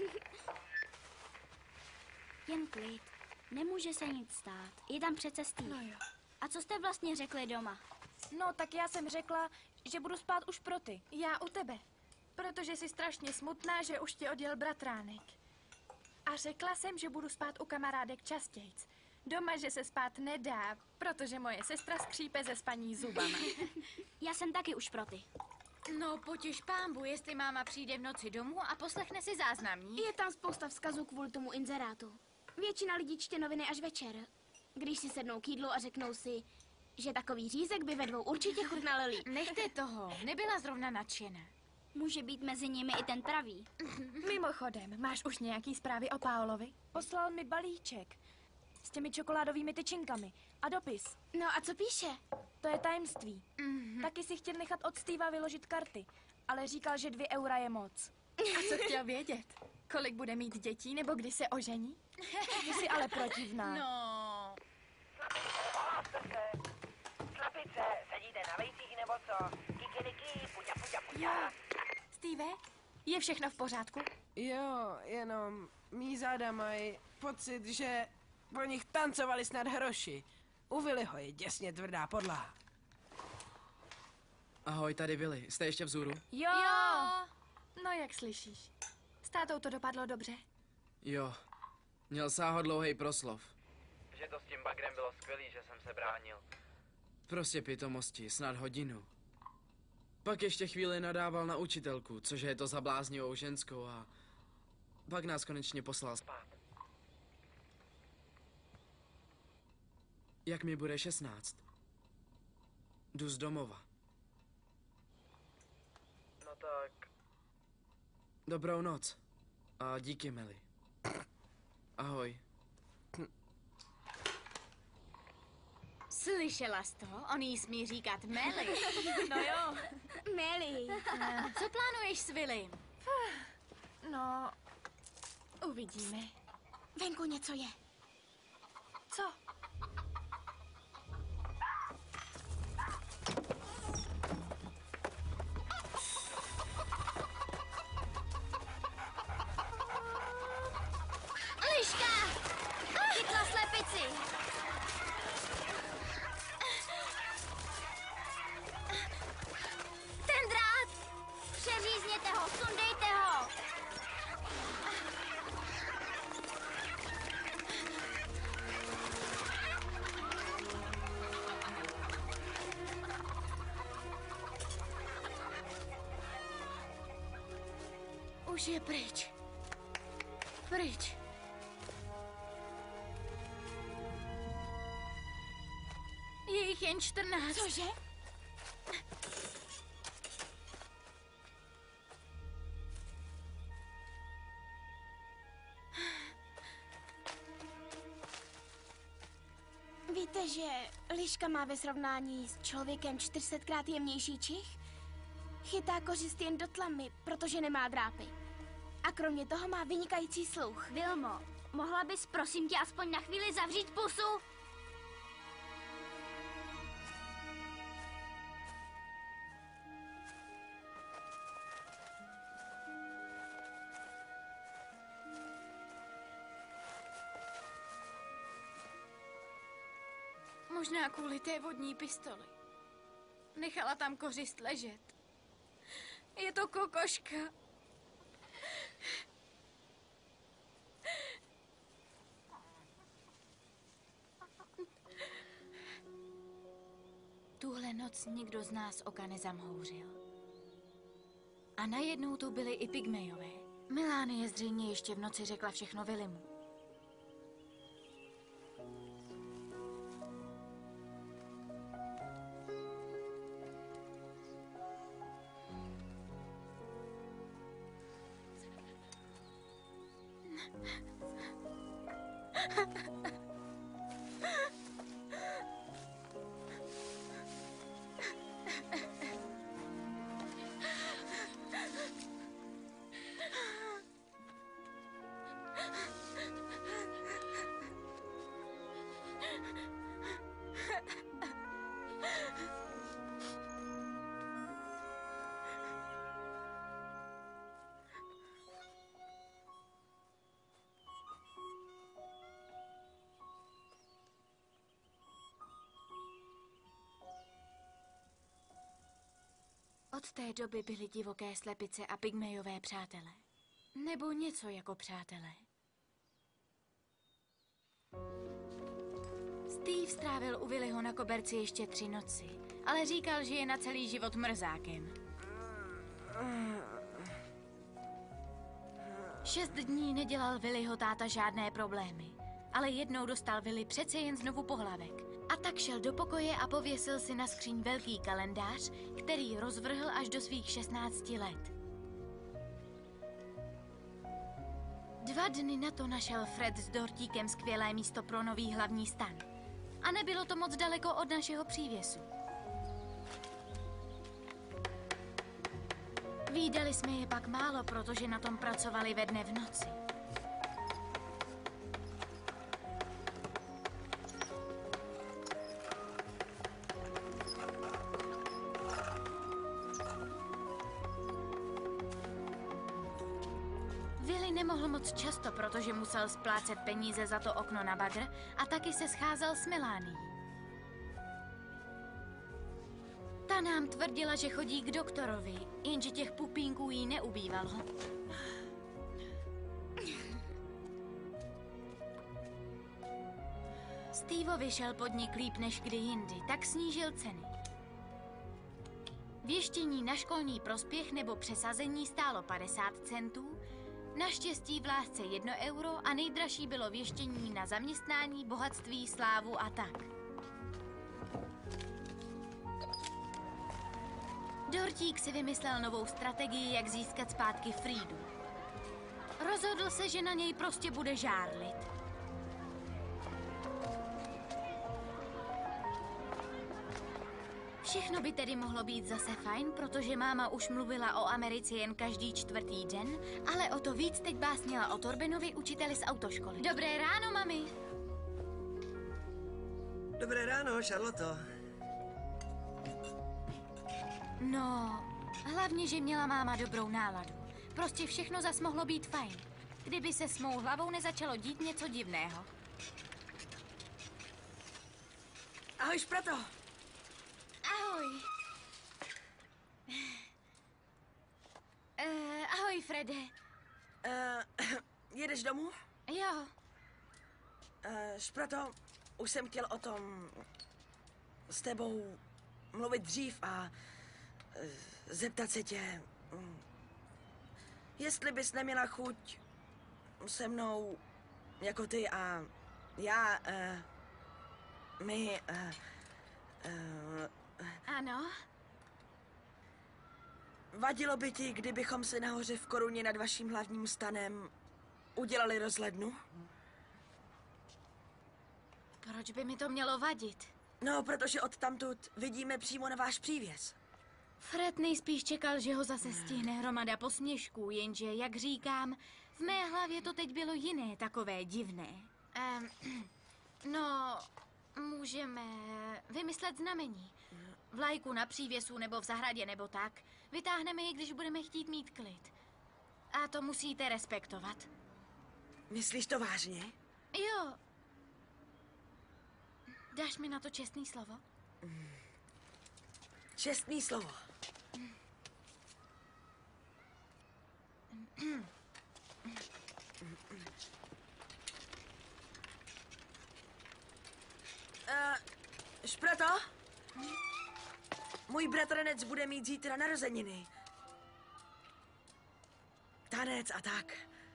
Jen klid. Nemůže se nic stát. Je tam přece Steve. No jo. A co jste vlastně řekli doma? No, tak já jsem řekla, že budu spát už pro ty. Já u tebe. Protože jsi strašně smutná, že už tě odjel bratránek. A řekla jsem, že budu spát u kamarádek častějc. Doma, že se spát nedá, protože moje sestra skřípe ze spaní zubama. Já jsem taky už pro ty. No, potěš pámbu, jestli máma přijde v noci domů a poslechne si záznamní. Je tam spousta vzkazů kvůli tomu inzerátu. Většina lidí čte noviny až večer. Když si sednou k jídlu a řeknou si, že takový řízek by ve dvou určitě chutnal líp. Nechte toho, nebyla zrovna nadšená. Může být mezi nimi i ten pravý. Mimochodem, máš už nějaký zprávy o Paolovi? Poslal mi balíček s těmi čokoládovými tyčinkami a dopis. No a co píše? To je tajemství. Taky si chtěl nechat od Steva vyložit karty, ale říkal, že 2 eura je moc. A co chtěl vědět? Kolik bude mít dětí nebo kdy se ožení? Ty jsi ale protivná. No. Slepice, sedíte na vejcích nebo co? Kikiriki, puťa, puťa, puťa. Jo. Steve, je všechno v pořádku? Jo, jenom mý záda mají pocit, že po nich tancovali snad hroši. U Willyho je děsně tvrdá podlaha. Ahoj, tady Willy. Jste ještě vzhůru? Jo. No, jak slyšíš. S tátou to dopadlo dobře. Jo. Měl sáho dlouhý proslov. Že to s tím bagrem bylo skvělý, že jsem se bránil. Prostě pitomosti, snad hodinu. Pak ještě chvíli nadával na učitelku, cože je to za bláznivou ženskou a pak nás konečně poslal spát. Jak mi bude 16? Jdu z domova. No tak... Dobrou noc. A díky, Meli. Ahoj. Slyšela jsi to? On jí smí říkat Meli. No jo. Meli. Co plánuješ s Willym? No, uvidíme. Venku něco je. Co? Liška! Chytla slepici. Ten drát! Přeřízněte ho, sundejte ho! Už je pryč. Pryč. Je jich jen 14. Cože? že liška má ve srovnání s člověkem 400krát jemnější čich? Chytá kořist jen do tlamy, protože nemá drápy. A kromě toho má vynikající sluch. Vilmo, mohla bys prosím tě aspoň na chvíli zavřít pusu? Možná kvůli té vodní pistoli. Nechala tam kořist ležet. Je to kokoška. Tuhle noc nikdo z nás oka nezamhouřil. A najednou tu byli i pygmejové. Melánie zřejmě ještě v noci řekla všechno Willimu. Od té doby byly divoké slepice a pygmejové přátelé. Nebo něco jako přátelé. Steve strávil u Willyho na koberci ještě 3 noci, ale říkal, že je na celý život mrzákem. 6 dní nedělal Willyho táta žádné problémy, ale jednou dostal Willy přece jen znovu pohlavek. A tak šel do pokoje a pověsil si na skříň velký kalendář, který rozvrhl až do svých 16 let. 2 dny na to našel Fred s Dortíkem skvělé místo pro nový hlavní stan. A nebylo to moc daleko od našeho přívěsu. Vídali jsme je pak málo, protože na tom pracovali ve dne v noci. Nemohl moc často, protože musel splácet peníze za to okno na bagr a taky se scházel s Melánií. Ta nám tvrdila, že chodí k doktorovi, jenže těch pupínků jí neubývalo. Steveovi šel podnik líp než kdy jindy, tak snížil ceny. Věštění na školní prospěch nebo přesazení stálo 50 centů, naštěstí v lásce 1 euro a nejdražší bylo věštění na zaměstnání, bohatství, slávu a tak. Dortík si vymyslel novou strategii, jak získat zpátky Friedu. Rozhodl se, že na něj prostě bude žárlit. Všechno by tedy mohlo být zase fajn, protože máma už mluvila o Americe jen každý 4. den, ale o to víc teď básnila o Torbenovi, učiteli z autoškoly. Dobré ráno, mami. Dobré ráno, Charloto. No, hlavně, že měla máma dobrou náladu. Prostě všechno zas mohlo být fajn, kdyby se s mou hlavou nezačalo dít něco divného. Ahoj, Šprato. Ahoj. Ahoj, Frede. Jedeš domů? Jo. Šprato, už jsem chtěl o tom s tebou mluvit dřív a zeptat se tě, jestli bys neměla chuť se mnou jako ty a já, my... Ano? Vadilo by ti, kdybychom si nahoře v Koruně nad vaším hlavním stanem udělali rozhlednu? Proč by mi to mělo vadit? No, protože odtamtud vidíme přímo na váš přívěs. Fred nejspíš čekal, že ho zase stihne hromada posměšků, jenže, jak říkám, v mé hlavě to teď bylo jiné, takové divné. No, můžeme vymyslet znamení. Vlajku na přívěsu nebo v zahradě nebo tak. Vytáhneme ji, když budeme chtít mít klid. A to musíte respektovat. Myslíš to vážně? Jo. Dáš mi na to čestný slovo? Čestný slovo. Šprato? Můj bratranec bude mít zítra narozeniny. Tanec a tak.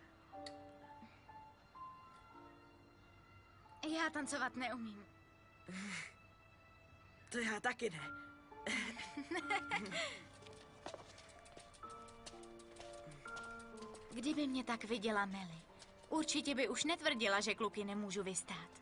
Já tancovat neumím. To já taky ne. Kdyby mě tak viděla Melly, určitě by už netvrdila, že kluky nemůžu vystát.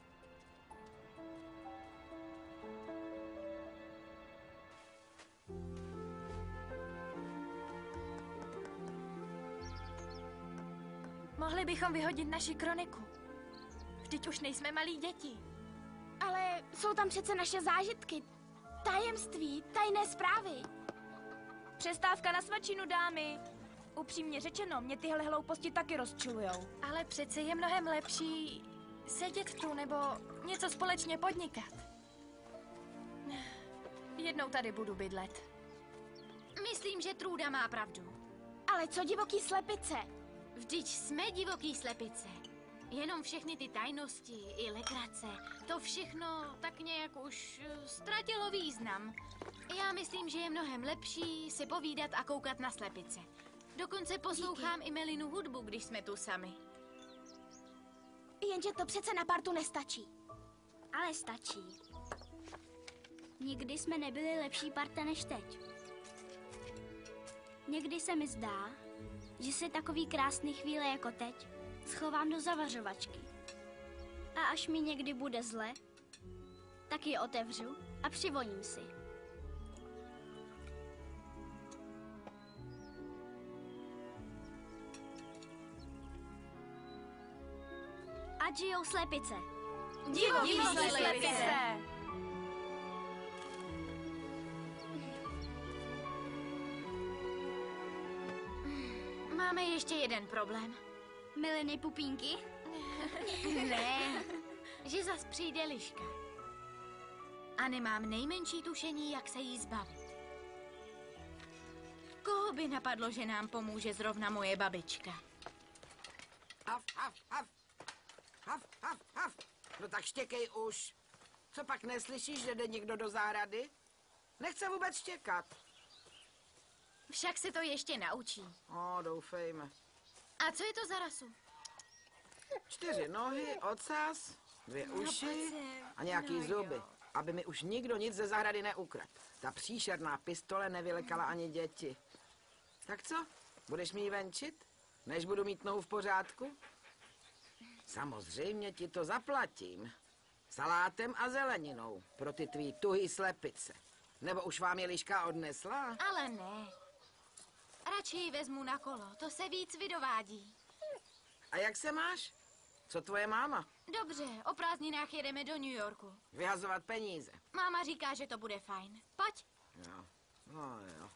Mohli bychom vyhodit naši kroniku. Vždyť už nejsme malí děti. Ale jsou tam přece naše zážitky, tajemství, tajné zprávy. Přestávka na svačinu, dámy. Upřímně řečeno, mě tyhle hlouposti taky rozčilujou. Ale přece je mnohem lepší sedět tu nebo něco společně podnikat. Jednou tady budu bydlet. Myslím, že Trůda má pravdu. Ale co divoký slepice? Vždyť jsme divoký slepice. Jenom všechny ty tajnosti i legrace, to všechno tak nějak už ztratilo význam. Já myslím, že je mnohem lepší si povídat a koukat na slepice. Dokonce poslouchám i Melinu hudbu, když jsme tu sami. Jenže to přece na partu nestačí. Ale stačí. Nikdy jsme nebyli lepší parta než teď. Někdy se mi zdá, že se takový krásný chvíle jako teď schovám do zavařovačky. A až mi někdy bude zle, tak ji otevřu a přivoním si. Ať žijou slepice. Divoký slepice! Máme ještě jeden problém. Miliny pupínky? Ne, že zas přijde Liška. A nemám nejmenší tušení, jak se jí zbavit. Koho by napadlo, že nám pomůže zrovna moje babička? Haf, haf, haf. Haf, haf, haf. No tak štěkej už. Co pak neslyšíš, že jde někdo do zahrady? Nechce vůbec štěkat. Však se to ještě naučí. Doufejme. A co je to za rasu? 4 nohy, ocas, 2 uši a nějaký zuby. Aby mi už nikdo nic ze zahrady neukradl. Ta příšerná pistole nevylekala ani děti. Tak co? Budeš mi ji venčit? Než budu mít nohu v pořádku? Samozřejmě ti to zaplatím. Salátem a zeleninou pro ty tvý tuhý slepice. Nebo už vám je Liška odnesla? Ale ne. Radši ji vezmu na kolo, to se víc vydovádí. A jak se máš? Co tvoje máma? Dobře, o prázdninách jedeme do New Yorku. Vyhazovat peníze. Máma říká, že to bude fajn. Pojď. Jo, no jo.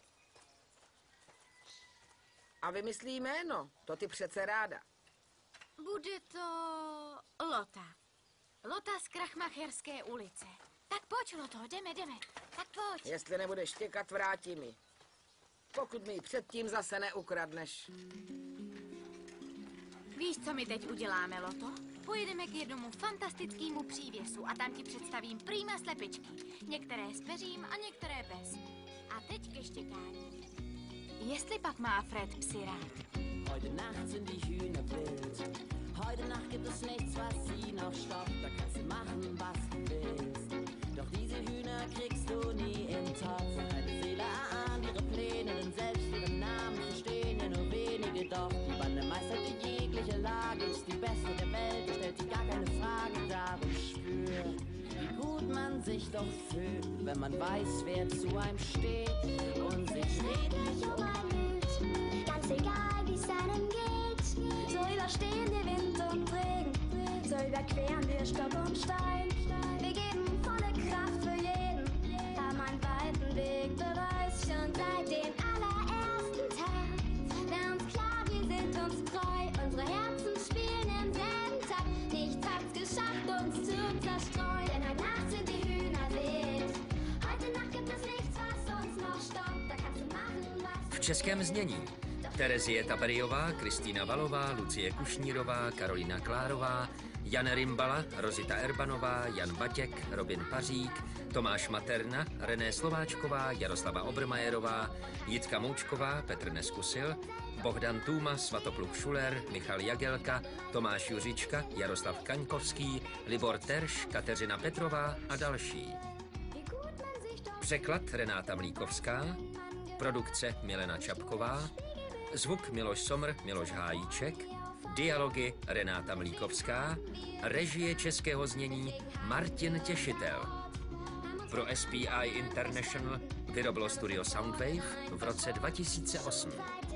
A vymyslí jméno, to ty přece ráda. Bude to Lota. Lota z Krachmacherské ulice. Tak pojď, Loto, jdeme. Tak pojď. Jestli nebudeš štěkat, vrátím ji. Pokud mi ji předtím zase neukradneš. Víš, co mi teď uděláme, Loto? Pojedeme k jednomu fantastickému přívěsu a tam ti představím prýma slepičky. Některé s peřím a některé bez. A teď ke štěkání. Jestli pak má Fred psy rád. Heute Nacht sind die Hühner wild. Heute Nacht gibt es nichts, was sie noch stoppt. Da kannst du machen, was du willst. Doch diese Hühner kriegst du nie im Topf. Keine Seele ahnt ihre Pläne, denn selbst ihren Namen verstehen ja nur wenige. Doch die Bande meistert in jegliche Lage, ist die beste der Welt, stellt sich gar keine Frage, darum spür sich doch fühlt, wenn man weiß, wer zu einem steht und sich dreht nicht um ein Lied, ganz egal wie es einem geht. So überstehen wir Wind und Regen, so überqueren wir Stock und Stein. Wir geben volle Kraft für jeden, haben einen weiten Weg bereist, schon seit dem allerersten Tag. Na uns klar, wir sind uns treu, unsere Herzen spielen im selben Takt. Nichts hat's geschafft, uns zu zerstreuen, denn heute Nacht sind die Hühner wild. Heute Nacht gibt es nichts, was uns noch stoppt, da kannst du machen, was V českém znění Terezie Taberyová, Kristýna Valová, Lucie Kušnírová, Karolina Klárová, Jan Rimbala, Rozita Erbanová, Jan Batěk, Robin Pařík, Tomáš Materna, René Slováčková, Jaroslava Obermajerová, Jitka Moučková, Petr Neskusil, Bohdan Tůma, Svatopluk Šuler, Michal Jagelka, Tomáš Juřička, Jaroslav Kaňkovský, Libor Terš, Kateřina Petrová a další. Překlad Renáta Mlíkovská, produkce Milena Čapková, zvuk Miloš Somr, Miloš Hájíček, dialogy Renáta Mlíkovská, režie českého znění Martin Těšitel. Pro SPI International vyrobilo studio Soundwave v roce 2008.